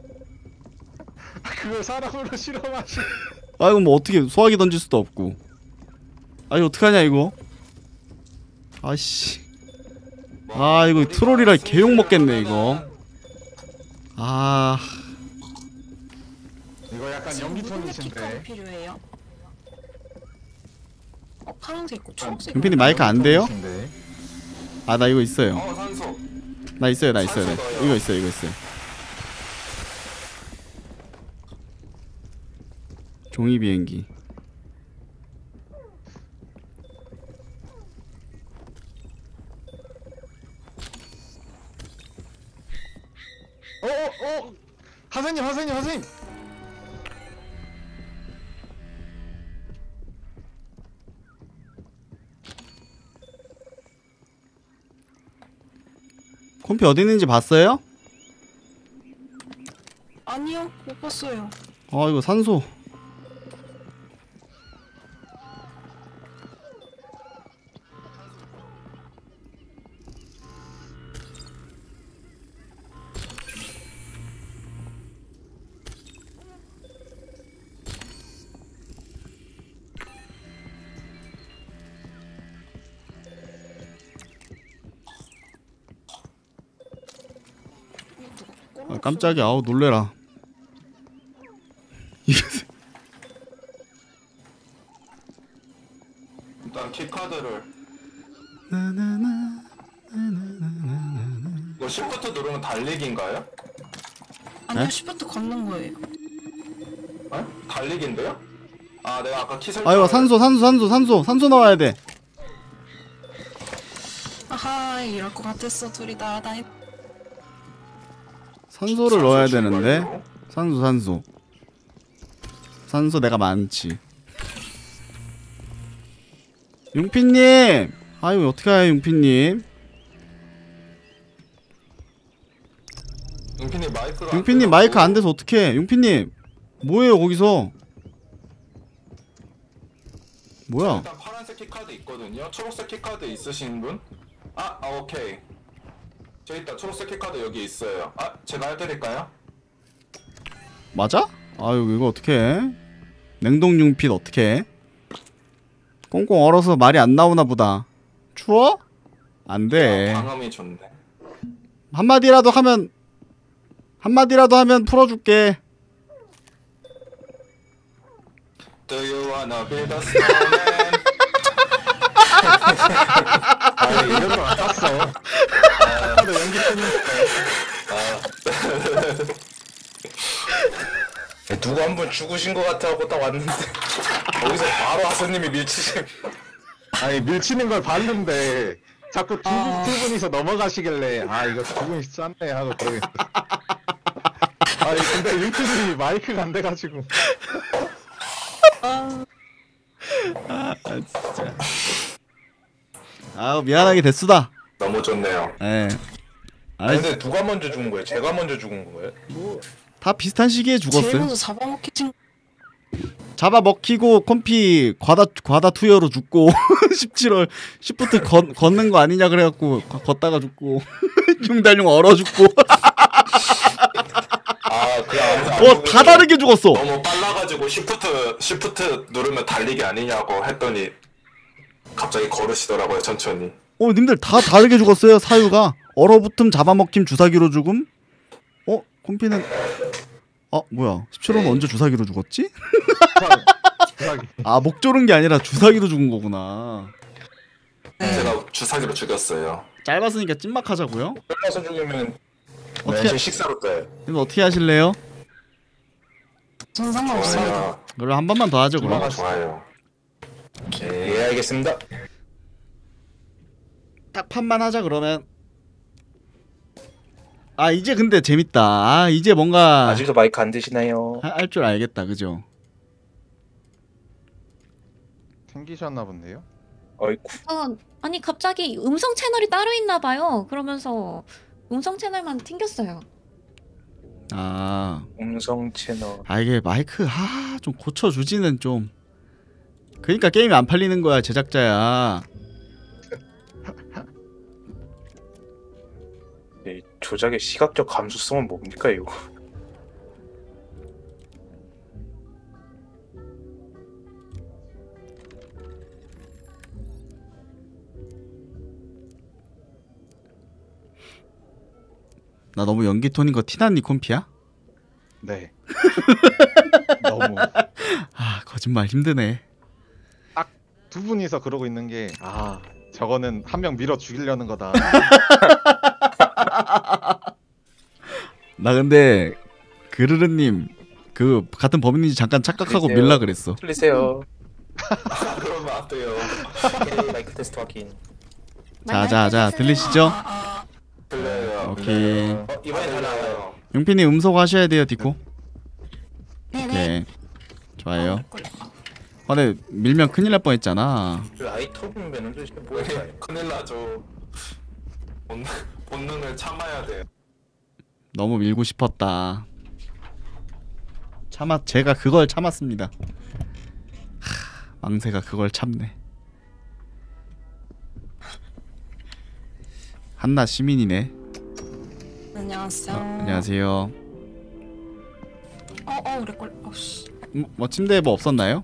그걸 사람으로 실험하시. 아 이거 뭐 어떻게 소화기 던질 수도 없고. 아 이거 어떡하냐 이거. 아씨. 아 이거 트롤이라 개욕 먹겠네 이거. 아 이거 약간 지금 연기 무슨 키카드 톤이신데. 필요해요? 어 파란색 있고 초록색. 윤필이 마이크 안 돼요? 톤이신데. 아 나 이거 있어요. 어, 산소. 나 있어요 나 있어요. 나 있어요. 이거 있어요 이거 있어요. 종이 비행기. 어, 어, 어! 하세님, 하세님, 하세님! 콤피 어디 있는지 봤어요? 아니요 못 봤어요. 아 이거 산소. 아, 깜짝이야. 아우 놀래라. 일단 키카드를. 이거 시프트 누르면 달리기인가요? 아니요 네? 시프트 걷는 거예요. 에? 달리기인데요? 아 내가 아까 키 설정. 아 이거 산소 산소 산소 산소 산소 나와야 돼. 아하 이럴 것 같았어. 둘이 날아다니. 산소를 넣어야 되는데. 산소 산소. 산소 내가 많지. 융피님. 아이고 어떡해 융피님. 융피님 마이크가. 융피님 마이크 안 돼서 어떡해. 융피님 뭐예요 거기서. 뭐야. 일단 파란색 키카드 있거든요. 초록색 키카드 있으신 분? 아, 아 오케이. 저 있다. 초록색 키카드 여기 있어요. 아 제가 해드릴까요? 맞아? 아유 이거 어떡해. 냉동 융핏 어떡해. 꽁꽁 얼어서 말이 안 나오나 보다. 추워? 안돼. 아, 방음이 좋네. 한마디라도 하면 한마디라도 하면 풀어줄게. Do you wanna be the snowman? 아니, 이런 거안 땄어. 아까도 연기 톤이니까. 누구 한 분 죽으신 것 같아갖고 딱 왔는데 거기서 바로 하스님이 밀치심. 아니, 밀치는 걸 봤는데, 자꾸 두, 아. 두 분이서 넘어가시길래, 아, 이거 두 분이 짠네 하고 그러겠어. 아니, 근데 유튜브이 마이크가 안 돼가지고. 아우 미안하게 됐수다. 너무 좋네요. 예. 아니 아이 근데 누가 먼저 죽은 거예요? 제가 먼저 죽은 거예요? 다 비슷한 시기에 제일 죽었어요. 먼저 잡아먹히신 잡아 먹히고 컴피 과다 과다 투여로 죽고 십칠 월 시프트 건, 걷는 거 아니냐 그래갖고 거- 걷다가 죽고 융달융 얼어 죽고 아 그냥 어 다 다르게 죽었어. 너무 빨라가지고 시프트 시프트 누르면 달리기 아니냐고 했더니 갑자기 걸으시더라고요 천천히. 어 님들 다 다르게 죽었어요. 사유가 얼어붙음 잡아먹힘 주사기로 죽음. 어 컴피는 어 뭐야 십칠 호는 언제 주사기로 죽었지? 주사기. 아 목 조른 게 아니라 주사기로 죽은 거구나. 네. 제가 주사기로 죽였어요. 짧았으니까 찐막 하자고요. 끝나서 죽으면 어떻게- 네, 제 식사로 떠요. 그럼 어떻게 하실래요? 전 상관없어요. 좋아요. 그럼 한 번만 더 하죠 그럼. 아, 좋아요. 예, 알겠습니다. 딱 판만 하자 그러면. 아 이제 근데 재밌다. 아 이제 뭔가 아직도 마이크 안 드시나요? 할 줄 알겠다 그죠? 생기셨나 본데요? 어이쿠. 어, 아니 갑자기 음성 채널이 따로 있나 봐요. 그러면서 음성 채널만 튕겼어요. 아, 음성 채널. 아 이게 마이크 아 좀 고쳐주지는 좀. 그러니까 게임이 안 팔리는 거야 제작자야. 이 조작의 시각적 감수성은 뭡니까 이거? 나 너무 연기 톤인 거 티나니 콤피야? 네. 너무 아 거짓말 힘드네. 두 분이서 그러고 있는 게 아 저거는 한 명 밀어 죽이려는 거다. 나 근데 그르르님 그 같은 범인인지 잠깐 착각하고 글쎄요. 밀라 그랬어. 틀리세요. 그러면 안 돼요. 오케이, 마이크 테스트 확인. 자자자 들리시죠? 아, 아, 들려요. 오케이. 어, 이번에 다 나와요. 용피님 음소거 하셔야 돼요 디코. 네네. 오케이. 좋아요. 아, 꿀. 아, 아, 근데 밀면 큰일 날 뻔했잖아. 그 아이터분 매는 도대체 뭐야? 큰일 나죠. 본능, 본능을 참아야 돼요. 너무 밀고 싶었다. 참았 제가 그걸 참았습니다. 하, 망새가 그걸 참네. 한나 시민이네. 안녕하세요. 어, 안녕하세요. 어, 어, 그래 꿀. 어씨. 음, 뭐 침대에 뭐 없었나요?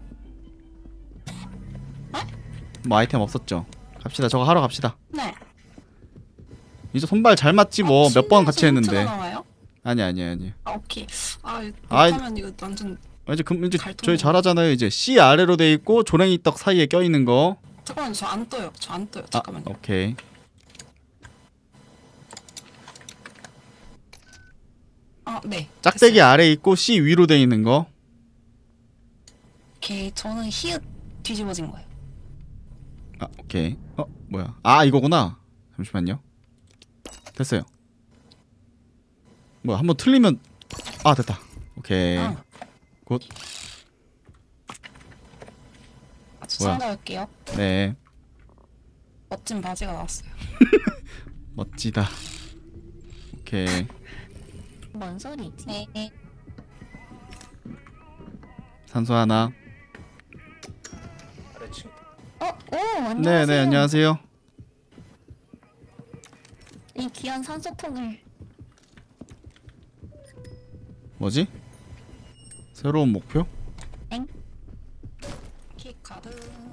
뭐 아이템 없었죠? 갑시다. 저거 하러 갑시다. 네. 이제 손발 잘 맞지 뭐 몇 번 같이 침대에서 했는데. 힌트가 나와요? 아니 아니 아니. 아, 오케이. 아, 아이- 못하면 이거 완전 이제 그 이제 갈통. 저희 잘하잖아요. 이제 C 아래로 돼 있고 조랭이 떡 사이에 껴 있는 거. 잠깐만 저 안 떠요. 저 안 떠요. 아, 잠깐만요. 오케이. 아, 네. 짝대기 됐어요. 아래 있고 C 위로 돼 있는 거. 오케이. 저는 히읗 뒤집어진 거예요. 아, 오케이. 어, 뭐야? 아, 이거구나. 잠시만요. 됐어요. 뭐야? 한번 틀리면 아, 됐다. 오케이. 아. 굿. 아, 추천할게요. 네. 멋진 바지가 나왔어요. 멋지다. 오케이. 뭔 소리지? 네. 산소 하나. 아래층. 어, 오, 안녕하세요. 네, 네, 안녕하세요. 이 귀한 산소통을. 뭐지? 새로운 목표? 키카드.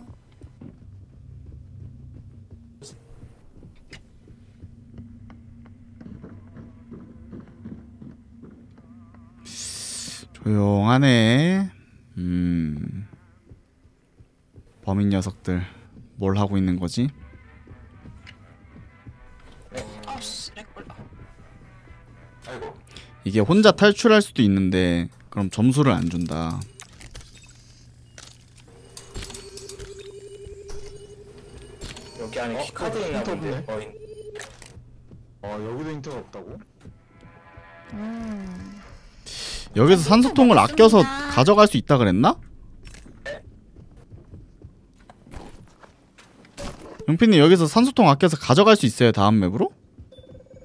조용하네. 음. 범인 녀석들 뭘 하고 있는 거지? 아씨, 렉걸. 아이고. 이게 혼자 탈출할 수도 있는데 그럼 점수를 안 준다. 여기 안에 어, 키카드 어, 있나 힌트 본데. 없네. 어, 있- 어 여기도 힌트가 없다고? 음. 여기서 산소통을 먹었습니다. 아껴서 가져갈 수 있다 그랬나? 용피님 여기서 산소통 아껴서 가져갈 수 있어요 다음 맵으로?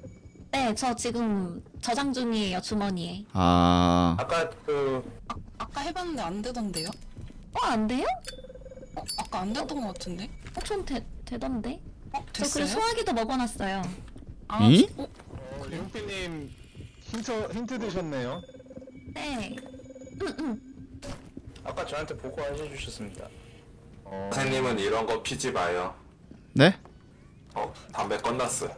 네, 저 지금 저장 중이에요 주머니에. 아 아까 그 아까 해봤는데 안 되던데요? 어, 안 돼요? 어, 아까 안 됐던 것 같은데? 어, 전 되, 되던데. 어, 저 됐어요? 그리고 소화기도 먹어놨어요. 아, 이? 어? 어, 용피님 힌트 힌트 드셨네요. 네. 응, 응. 아까 저한테 보고해 주셨습니다. 어, 선생님은 이런 거 피지 마요. 네? 어, 담배 끝났어요.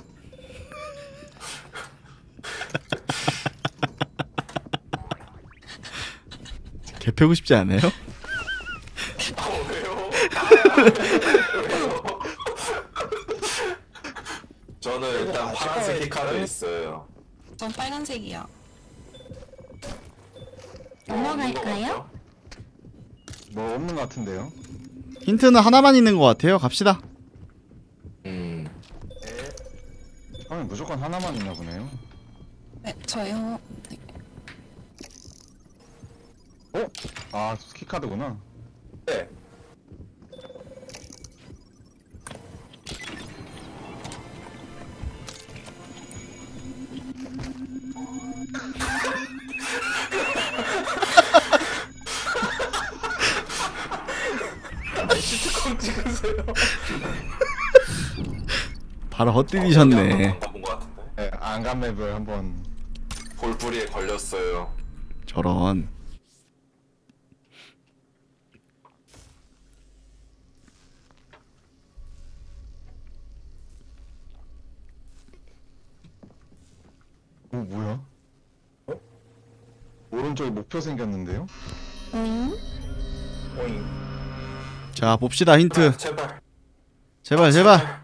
개 패고 싶지 않아요? 아, 왜요? 왜요? 저는 일단 파란색 히카드 있어요. 전 빨간색이야. 넘어갈까요? 뭐 없는 것 같은데요. 힌트는 하나만 있는 것 같아요. 갑시다. 음, 처음에 무조건 하나만 있나 보네요. 네, 저요. 네. 어? 아 키카드구나. 네. 시트콤 찍으세요. 바로 헛디디셨네. 가본 것 같은데. 네, 안간 맵을 한번. 볼뿌리에 걸렸어요. 저런. 오 뭐야? 어? 오른쪽에 목표 생겼는데요? 오잉? 오잉. 자, 봅시다. 힌트. 제발. 제발, 제발.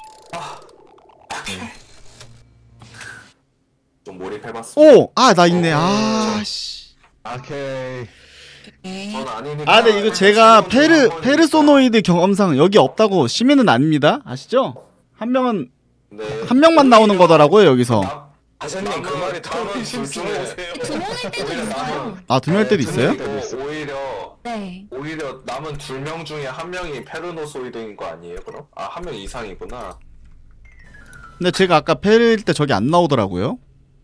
좀 몰입해봤어. 오! 아, 나 있네. 아, 씨. 오케이. 네. 전 아니니까. 아, 네, 이거 제가 페르, 페르소노이드 경험상 여기 없다고 시민은 아닙니다. 아시죠? 한 명은, 네. 한 명만 나오는 거더라고요, 여기서. 나- 아사님 그 말이 남은 다음에 둘 심중해 중에 보세요. 두 명일 때도 있어요. 아, 두 명일 때도 있어요? 그리고 오히려 네. 오히려 남은 둘 명 중에 한 명이 페르노소이드인 거 아니에요, 그럼? 아, 한 명 이상이구나. 근데 제가 아까 페르일 때 저기 안 나오더라고요.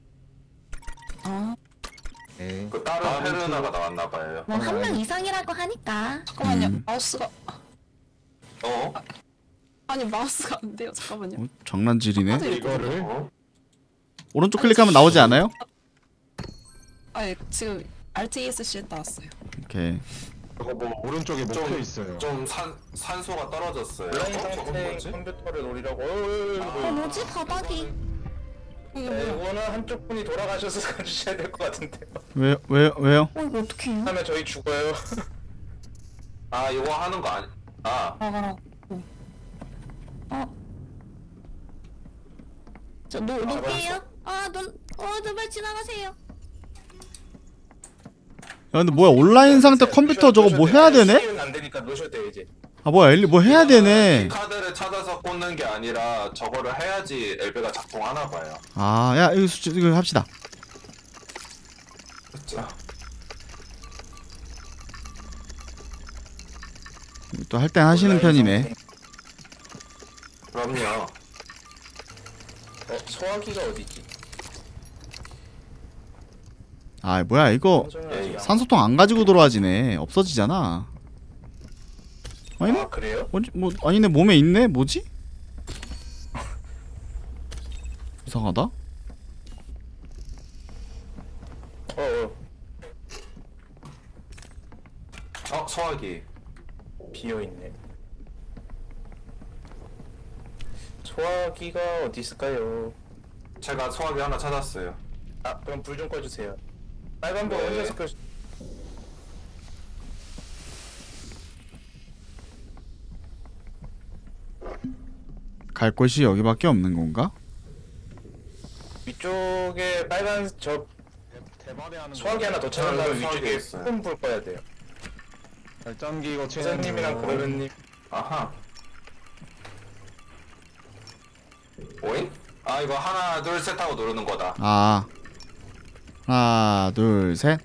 아, 네. 그 다른 다음 페르나가 나왔나 봐요. 뭐 한 명 이상이라고 하니까. 잠깐만요. 음. 마우스가 어? 아니 마우스가 안 돼요. 잠깐만요. 어, 장난질이네. 하도 이거- 이거를 어? 오른쪽 클릭하면 나오지 않아요? 아니 지금 Alt E S C 나왔어요. 오케이. 저거 뭐 오른쪽에 목표 좀- 있어요. 좀 산, 산소가 떨어졌어요. 온라인 어, 저건 상태 뭐지? 컴퓨터를 노리라고. 어, 어, 뭐지? 바닥이. 이게 네, 뭐야? 이거는 한쪽 분이 돌아가셔서 가주셔야 될 것 같은데요. 왜, 왜, 왜요? 어, 이거 어떻게 해요? 하면 저희 죽어요. 아, 이거 하는 거 아니... 아, 나가라. 어. 저 노, 놓게요? 아, 눈, 어, 제발 지나가세요. 야, 근데 뭐야, 온라인 상태 컴퓨터 저거 뭐 해야 되네? 수리는 안 되니까 놓으셔도 돼요 이제. 아, 뭐야, 엘리 뭐 해야 되네. 카드를 찾아서 꽂는 게 아니라 저거를 해야지 엘베가 작동하나 봐요. 아, 야, 이거, 수- 이거 합시다. 자, 또 할 땐 하시는 편이네. 그럼요. 어, 소화기가 어디지? 아, 뭐야, 이거 성성이 아직 산소통 안 가지고 돌아와지네. 없어지잖아. 안- 아니네? 아 그래요? 뭐지? 뭐 아니네, 몸에 있네. 뭐지? 이상하다. 어, 어 어, 소화기. 비어 있네. 소화기가 어디 있을까요? 제가 소화기 하나 찾았어요. 아 그럼 불 좀 꺼주세요. 빨간 불 네. 혼자서 끌. 수- 갈 곳이 여기밖에 없는 건가? 위쪽에 빨간 저 대바대하는 소화기 하나 더 찾은 네, 다음에 소화기 위쪽에 있어요. 큰 불 꺼야 돼요. 발전기 고치는 사장님이랑 그러면님 아하. 오잉? 아, 이거 하나, 둘, 셋 하고 누르는 거다. 아, 하나, 둘, 셋.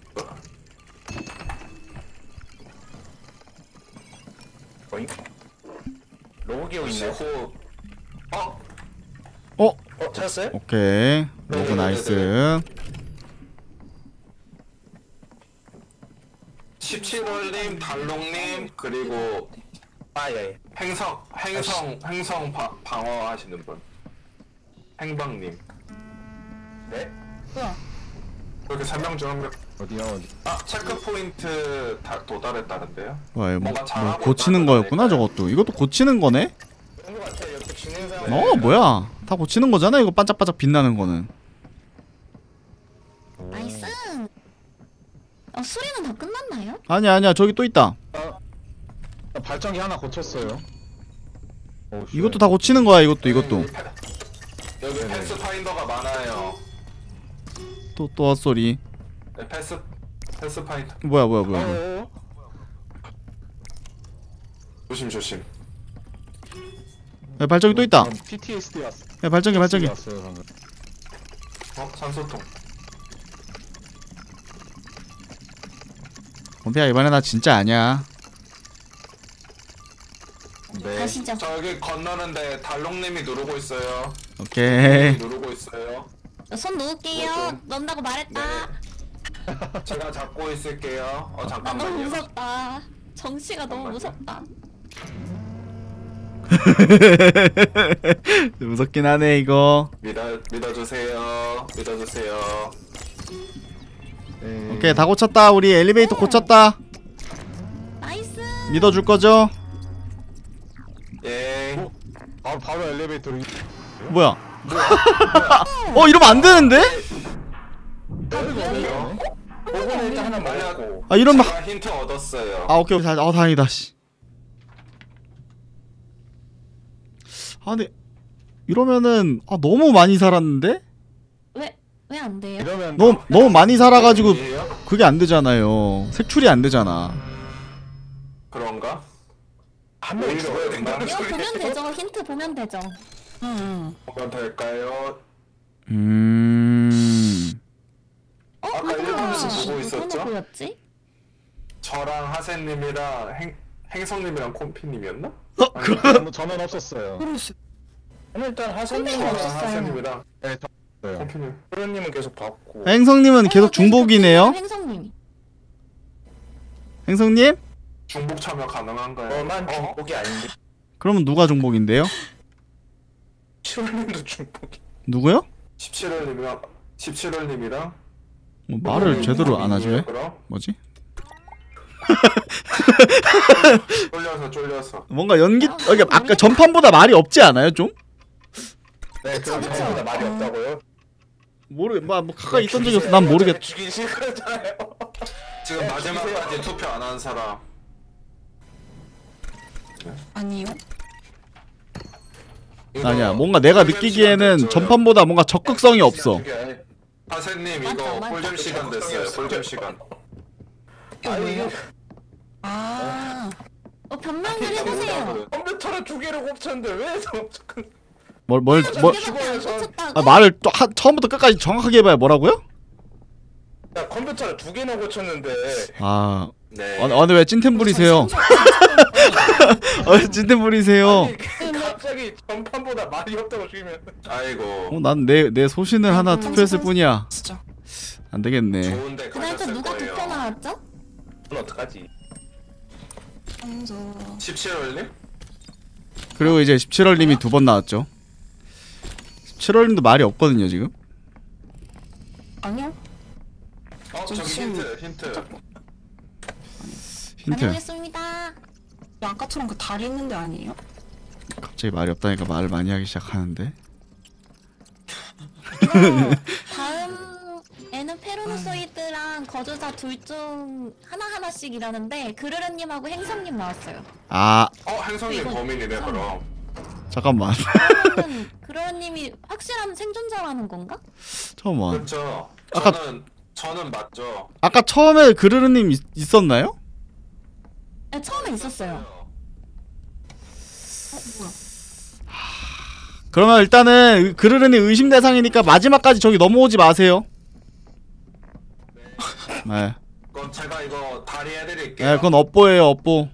어잉? 로고기어 혹시 있나요? 호... 어? 어, 어 찾았어요? 오케이. 로그 나이스. 십칠월님, 달롱님, 그리고 아예 행성, 행성, 행성 바, 방어하시는 분. 행방님. 네? 뭐야? 그렇게 세 명 중 한 명. 어디야 어디? 아, 체크 포인트 다 도달했다는데요? 뭐야, 뭐, 뭔가 뭐 잘하고 고치는 있다는 거였구나 거니까요. 저것도. 이것도 고치는 거네? 그런 거 같아요. 옆에 진행상. 네. 어 뭐야? 다 고치는 거잖아 이거 반짝반짝 빛나는 거는. 나이스. 어, 수리는 다 끝났나요? 아니야 아니야 저기 또 있다. 나 발전기 하나 고쳤어요. 오, 씨. 이것도 다 고치는 거야 이것도 이것도. 여기, 패- 여기 패스파인더가 많아요. 또 또 헛소리. 네, 패스, 패스파인더. 뭐야 뭐야 뭐야. 뭐야. 어, 조심, 조심. 야, 발전기 또 있다. 피티에스디 왔어. 야 발전기 발전기. 왔어요 방금. 어, 산소통. 범피야 이번에 나 진짜 아니야. 네. 가시죠. 저기 건너는데 달롱님이 누르고 있어요. 오케이. 누르고 있어요. 손 놓을게요. 뭐 좀- 넣는다고 말했다. 제가 잡고 있을게요. 어, 나 너무 잠깐만요. 무섭다. 정씨가 너무 잠깐만요. 무섭다. 무섭긴 하네 이거. 믿어, 믿어주세요. 믿어주세요. 네. 오케이 다 고쳤다. 우리 엘리베이터 고쳤다. 나이스. 믿어줄 거죠? 예. 어? 바로 바로 엘리베이터로. 이- 뭐야? 어 이러면 안 되는데? 오븐에 일단 하나 말렸고. 아 이러면 제가 힌트 얻었어요. 아 오케이 다, 아 다행이다 씨. 아 근데 이러면은 아 너무 많이 살았는데? 왜 왜 안 돼요? 이러면 너무 너무 많이 살아가지고 아니에요? 그게 안 되잖아요. 색출이 안 되잖아. 그런가? 한 명이 오히려 죽어야 된다는 이거 소리. 보면 되죠. 힌트 보면 되죠. 응. 보면 될까요? 음. 어? 아까 누구나 일본에서 보고 있었죠? 누구나 보였지? 저랑 하세님이랑 행, 행성님이랑 콤피님이었나? 어, 아니, 저는, 저는 없었어요. 모르겠어. 일단 하선님은 저랑 없었어요. 하세님이랑 네, 저 없어요. 콤피님. 프로님은 계속 봤고. 행성님은 계속 어, 중복이네요. 행성님. 행성님? 중복 참여 가능한가요? 저만 어? 중복이 아닌데. 그러면 누가 중복인데요? 칠월님도 중복이. 누구요? 십칠월님이랑 십칠월님이랑 뭐 말을 제대로 안 하지 왜? 그럼 뭐지? 쫄려서 쫄려서. 뭔가 연기 아, 이게 아까 전판보다 말이 없지 않아요 좀? 네, 그럼 그쵸. 저보다 말이 없다고요? 모르 뭐, 뭐 가까이 있던 적이 없어. 난 모르겠. 죽이기 싫거든요. 지금 마지막까지 투표 안 한 사람. 아니요. 이거 아니야 뭔가 내가 꿀잼 느끼기에는 시간 됐죠? 전판보다 뭔가 적극성이 없어. 하세님 맞아, 이거 맞아. 꿀잼 시간 됐어요. 꿀잼 시간. 이게 뭐예요? 아. 어, 변명을 해보세요. 컴퓨터를 두 개를 곱쳤는데 왜 저... 뭘뭘뭘 저기밖에 안 고쳤다고? 아, 말을 또 하, 처음부터 끝까지 정확하게 해봐야 뭐라고요? 야, 컴퓨터를 두 개나 고쳤는데 아, 네. 어, 어, 근데 왜 찐템 부리세요? 어, 찐템 부리세요? 아니, 그 갑자기 전판보다 말이 없다고 죽이면 아이고. 어, 난 내 내 소신을 하나 투표했을 뿐이야. 진짜. 안 되겠네. 좋은데 그날 또 가셨을 누가 거예요. 투표 나왔죠? 그건 어떡하지? 먼저. 십칠월님? 그리고 이제 십칠월님이 두 번 나왔죠. 십칠월님도 말이 없거든요 지금. 아니요. 어 저기 지금- 힌트 힌트. 힌트. 다녀오겠습니다. 아까처럼 그 다리 있는데 아니에요? 갑자기 말이 없다니까 말을 많이 하기 시작하는데. 이거 다음에는 페로노소이드랑 거주자 둘 중 하나 하나씩 일하는데 그르르님하고 행성님 나왔어요. 아 어 행성님 이거- 범인이네 그럼. 잠깐만. 그러면 그르르님이 확실한 생존자라는 건가? 잠깐만. 그렇죠. 아까- 저는 저는 맞죠. 아까 처음에 그르르님 있, 있었나요? 네, 처음에 있었어요. 어, 뭐야? 그러면 일단은 그르르님 의심 대상이니까 마지막까지 저기 넘어오지 마세요. 네. 그럼 제가 이거 다리 해드릴게요. 네, 그건 업보예요, 업보.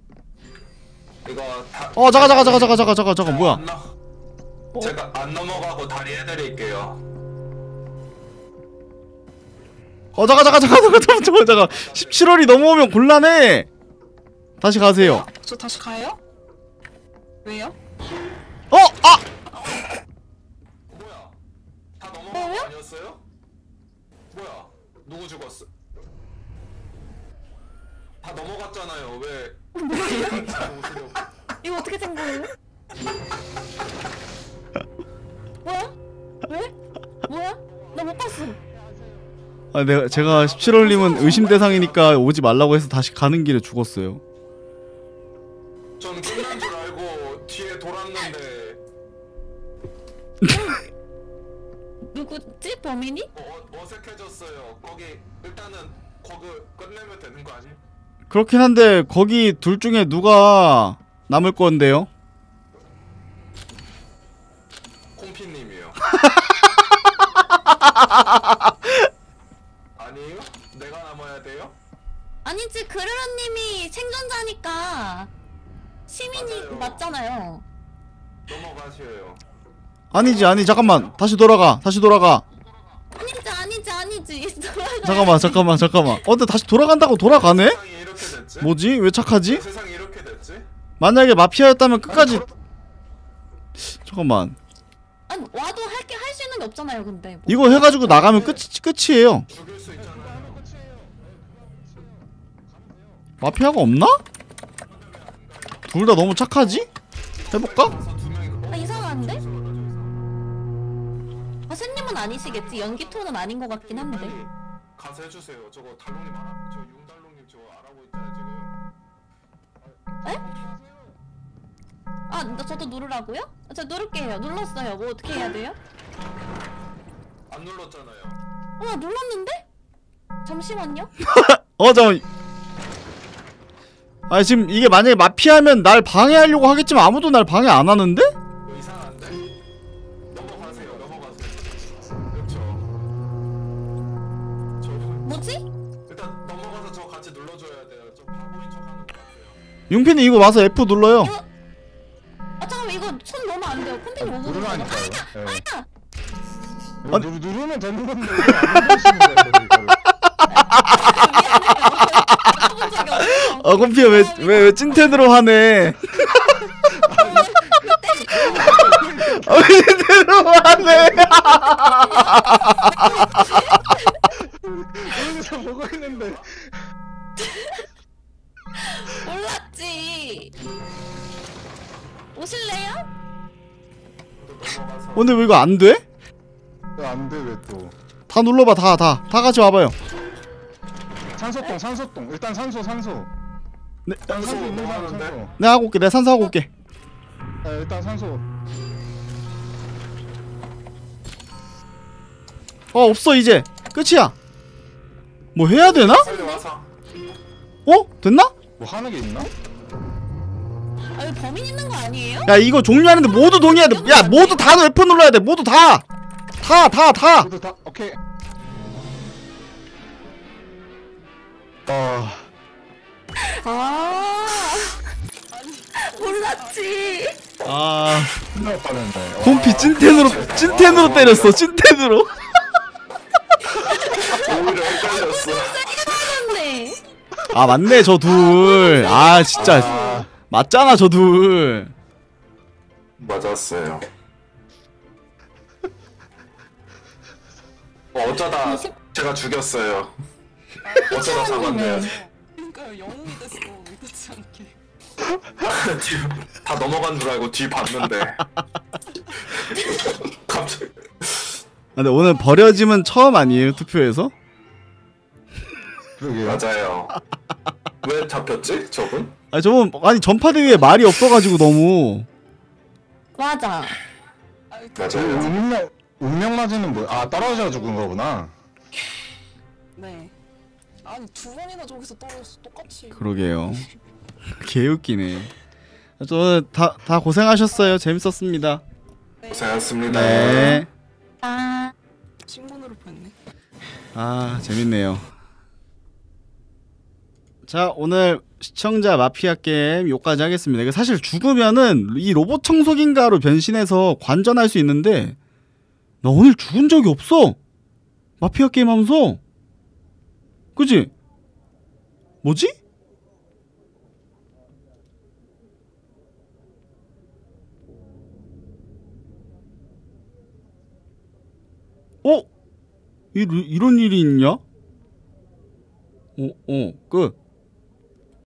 이거 다. 어, 잠깐, 잠깐, 잠깐, 잠깐, 잠깐, 잠깐, 잠깐, 뭐야? 안 넘- 제가 안 넘어가고 다리 해드릴게요. 어 잠깐 잠깐 잠깐 잠깐 잠깐 잠깐 잠깐 십칠 월이 넘어오면 곤란해. 다시 가세요. 저 다시 가요? 왜요? 어! 아! 뭐야? 다 넘어간 거 아니었어요? 뭐야? 누구 죽었어? 다 넘어갔잖아요. 왜? 이거 어떻게 된 거예요? 뭐야? 왜? 뭐야? 나 못 봤어. 아 내가 제가 십칠 월님은 의심 대상이니까 오지 말라고 해서 다시 가는 길에 죽었어요. 전 끝난 줄 알고 뒤에 돌았는데 누구지? 범인이? 어, 어색해졌어요. 거기 일단은 거기 끝내면 되는 거 아니에요? 그렇긴 한데 거기 둘 중에 누가 남을 건데요? 콤피님이요. 아니에요? 내가 남아야 돼요? 아니지, 그르르님이 생존자니까 시민이 맞아요. 맞잖아요. 넘어가셔요. 아니지 아니 잠깐만 다시 돌아가 다시 돌아가 아니지, 아니지, 아니지. 잠깐만 잠깐만 잠깐만 어 근데 다시 돌아간다고 돌아가네? 세상이 이렇게 됐지? 뭐지? 왜 착하지? 왜 세상이 이렇게 됐지? 만약에 마피아였다면 끝까지 잠깐만 아니, 와도 할 게 할 수 있는 게 없잖아요, 근데. 이거 해가지고 나가면 끝, 끝이에요. 죽일 수 있잖아요. 마피아가 없나? 둘 다 너무 착하지? 해볼까? 그래서 두 명이 아, 이상한데? 아, 샌님은 아니시겠지? 연기 톤은 아닌 것 같긴 한데. 빨리 가서 해주세요. 저거 달롱님 알아? 저 융달롱님 저거 알아고 있잖아요 지금. 아, 나 저도 누르라고요? 아, 저 누를게요. 눌렀어요. 뭐 어떻게 해야 돼요? 안 눌렀잖아요. 어, 눌렀는데? 잠시만요. 어 잠깐 아 지금 이게 만약에 마피아면 날 방해하려고 하겠지만 아무도 날 방해 안 하는데? 이거 이상한데? 넘어가세요. 넘어가세요. 그렇죠. 저 뭐지? 일단 넘어가서 저 같이 눌러줘야 돼요. 저 바보인 척하는 것 같아요. 융피는 이거 와서 F 눌러요. 아, 잠깐만, 이거 손 넣으면 안 돼요. 콘텐츠 못 누르 누르라니까요. 예. 아! 누, 누, 누르면 되는 건데 이거 안 누르시는 거예요 이거를. 해본 적이 없어. 어 콤피야 왜 왜 왜 찐텐으로 하네. 어, 왜 찐텐으로 하네. 여기서 보고 있는데 몰랐지. 오실래요? 넘어가서 근데 왜 이거 안 돼? 안돼 왜 또 다 눌러봐 다 다 다 같이 와봐요. 산소똥 산소똥 일단 산소 산소 네, 일단 산소 산소 있는 사람 뭐하는데? 산소 내가 하고 올게 내가 산소하고 올게. 네, 일단 산소 어 없어 이제 끝이야. 뭐 해야 되나? 빨리 와서. 어? 됐나? 뭐 하는 게 있나? 아, 여기 범인 있는 거 아니에요? 야 이거 종료하는데 모두 동의해야 돼. 야 모두 다 F 눌러야 돼. 모두 다. 다 다 다. 모두 다 오케이 어 아, 몰랐지. 아 끝날 뻔했네 곰피 찐텐으로 찐텐으로 때렸어. 찐텐으로. 오히려 헷갈렸어. 네. 아 맞네 저 둘. 아 진짜 아, 맞잖아 저 둘. 맞았어요. 어, 어쩌다 제가 죽였어요. 어쩌다 잡았네요. 그러니까요, 영웅이 됐어. 믿지 않게. 뒤- 다 넘어간 줄 알고 뒤 봤는데 갑자기 아, 근데 오늘 버려짐은 처음 아니에요 투표에서? 그러게요 맞아요. 왜 잡혔지 저분? 아니 저분 아니 전파 대회에 말이 없어가지고 너무. 맞아. 아, 저 맞아요. 운명 운명 맞이는 뭐야? 아 떨어져 죽은 거구나. 네. 아니 두 번이나 저기서 떨어졌어 똑같이. 그러게요. 개웃기네. 저 오늘 다, 다 고생하셨어요. 재밌었습니다. 고생하셨습니다. 네. 아, 신문으로 보냈네. 아 재밌네요. 자 오늘 시청자 마피아 게임 요까지 하겠습니다. 이게 사실 죽으면은 이 로봇 청소기인가로 변신해서 관전할 수 있는데 나 오늘 죽은 적이 없어. 마피아 게임 하면서 그지? 뭐지? 어? 이, 이런 일이 있냐? 어, 어, 끝.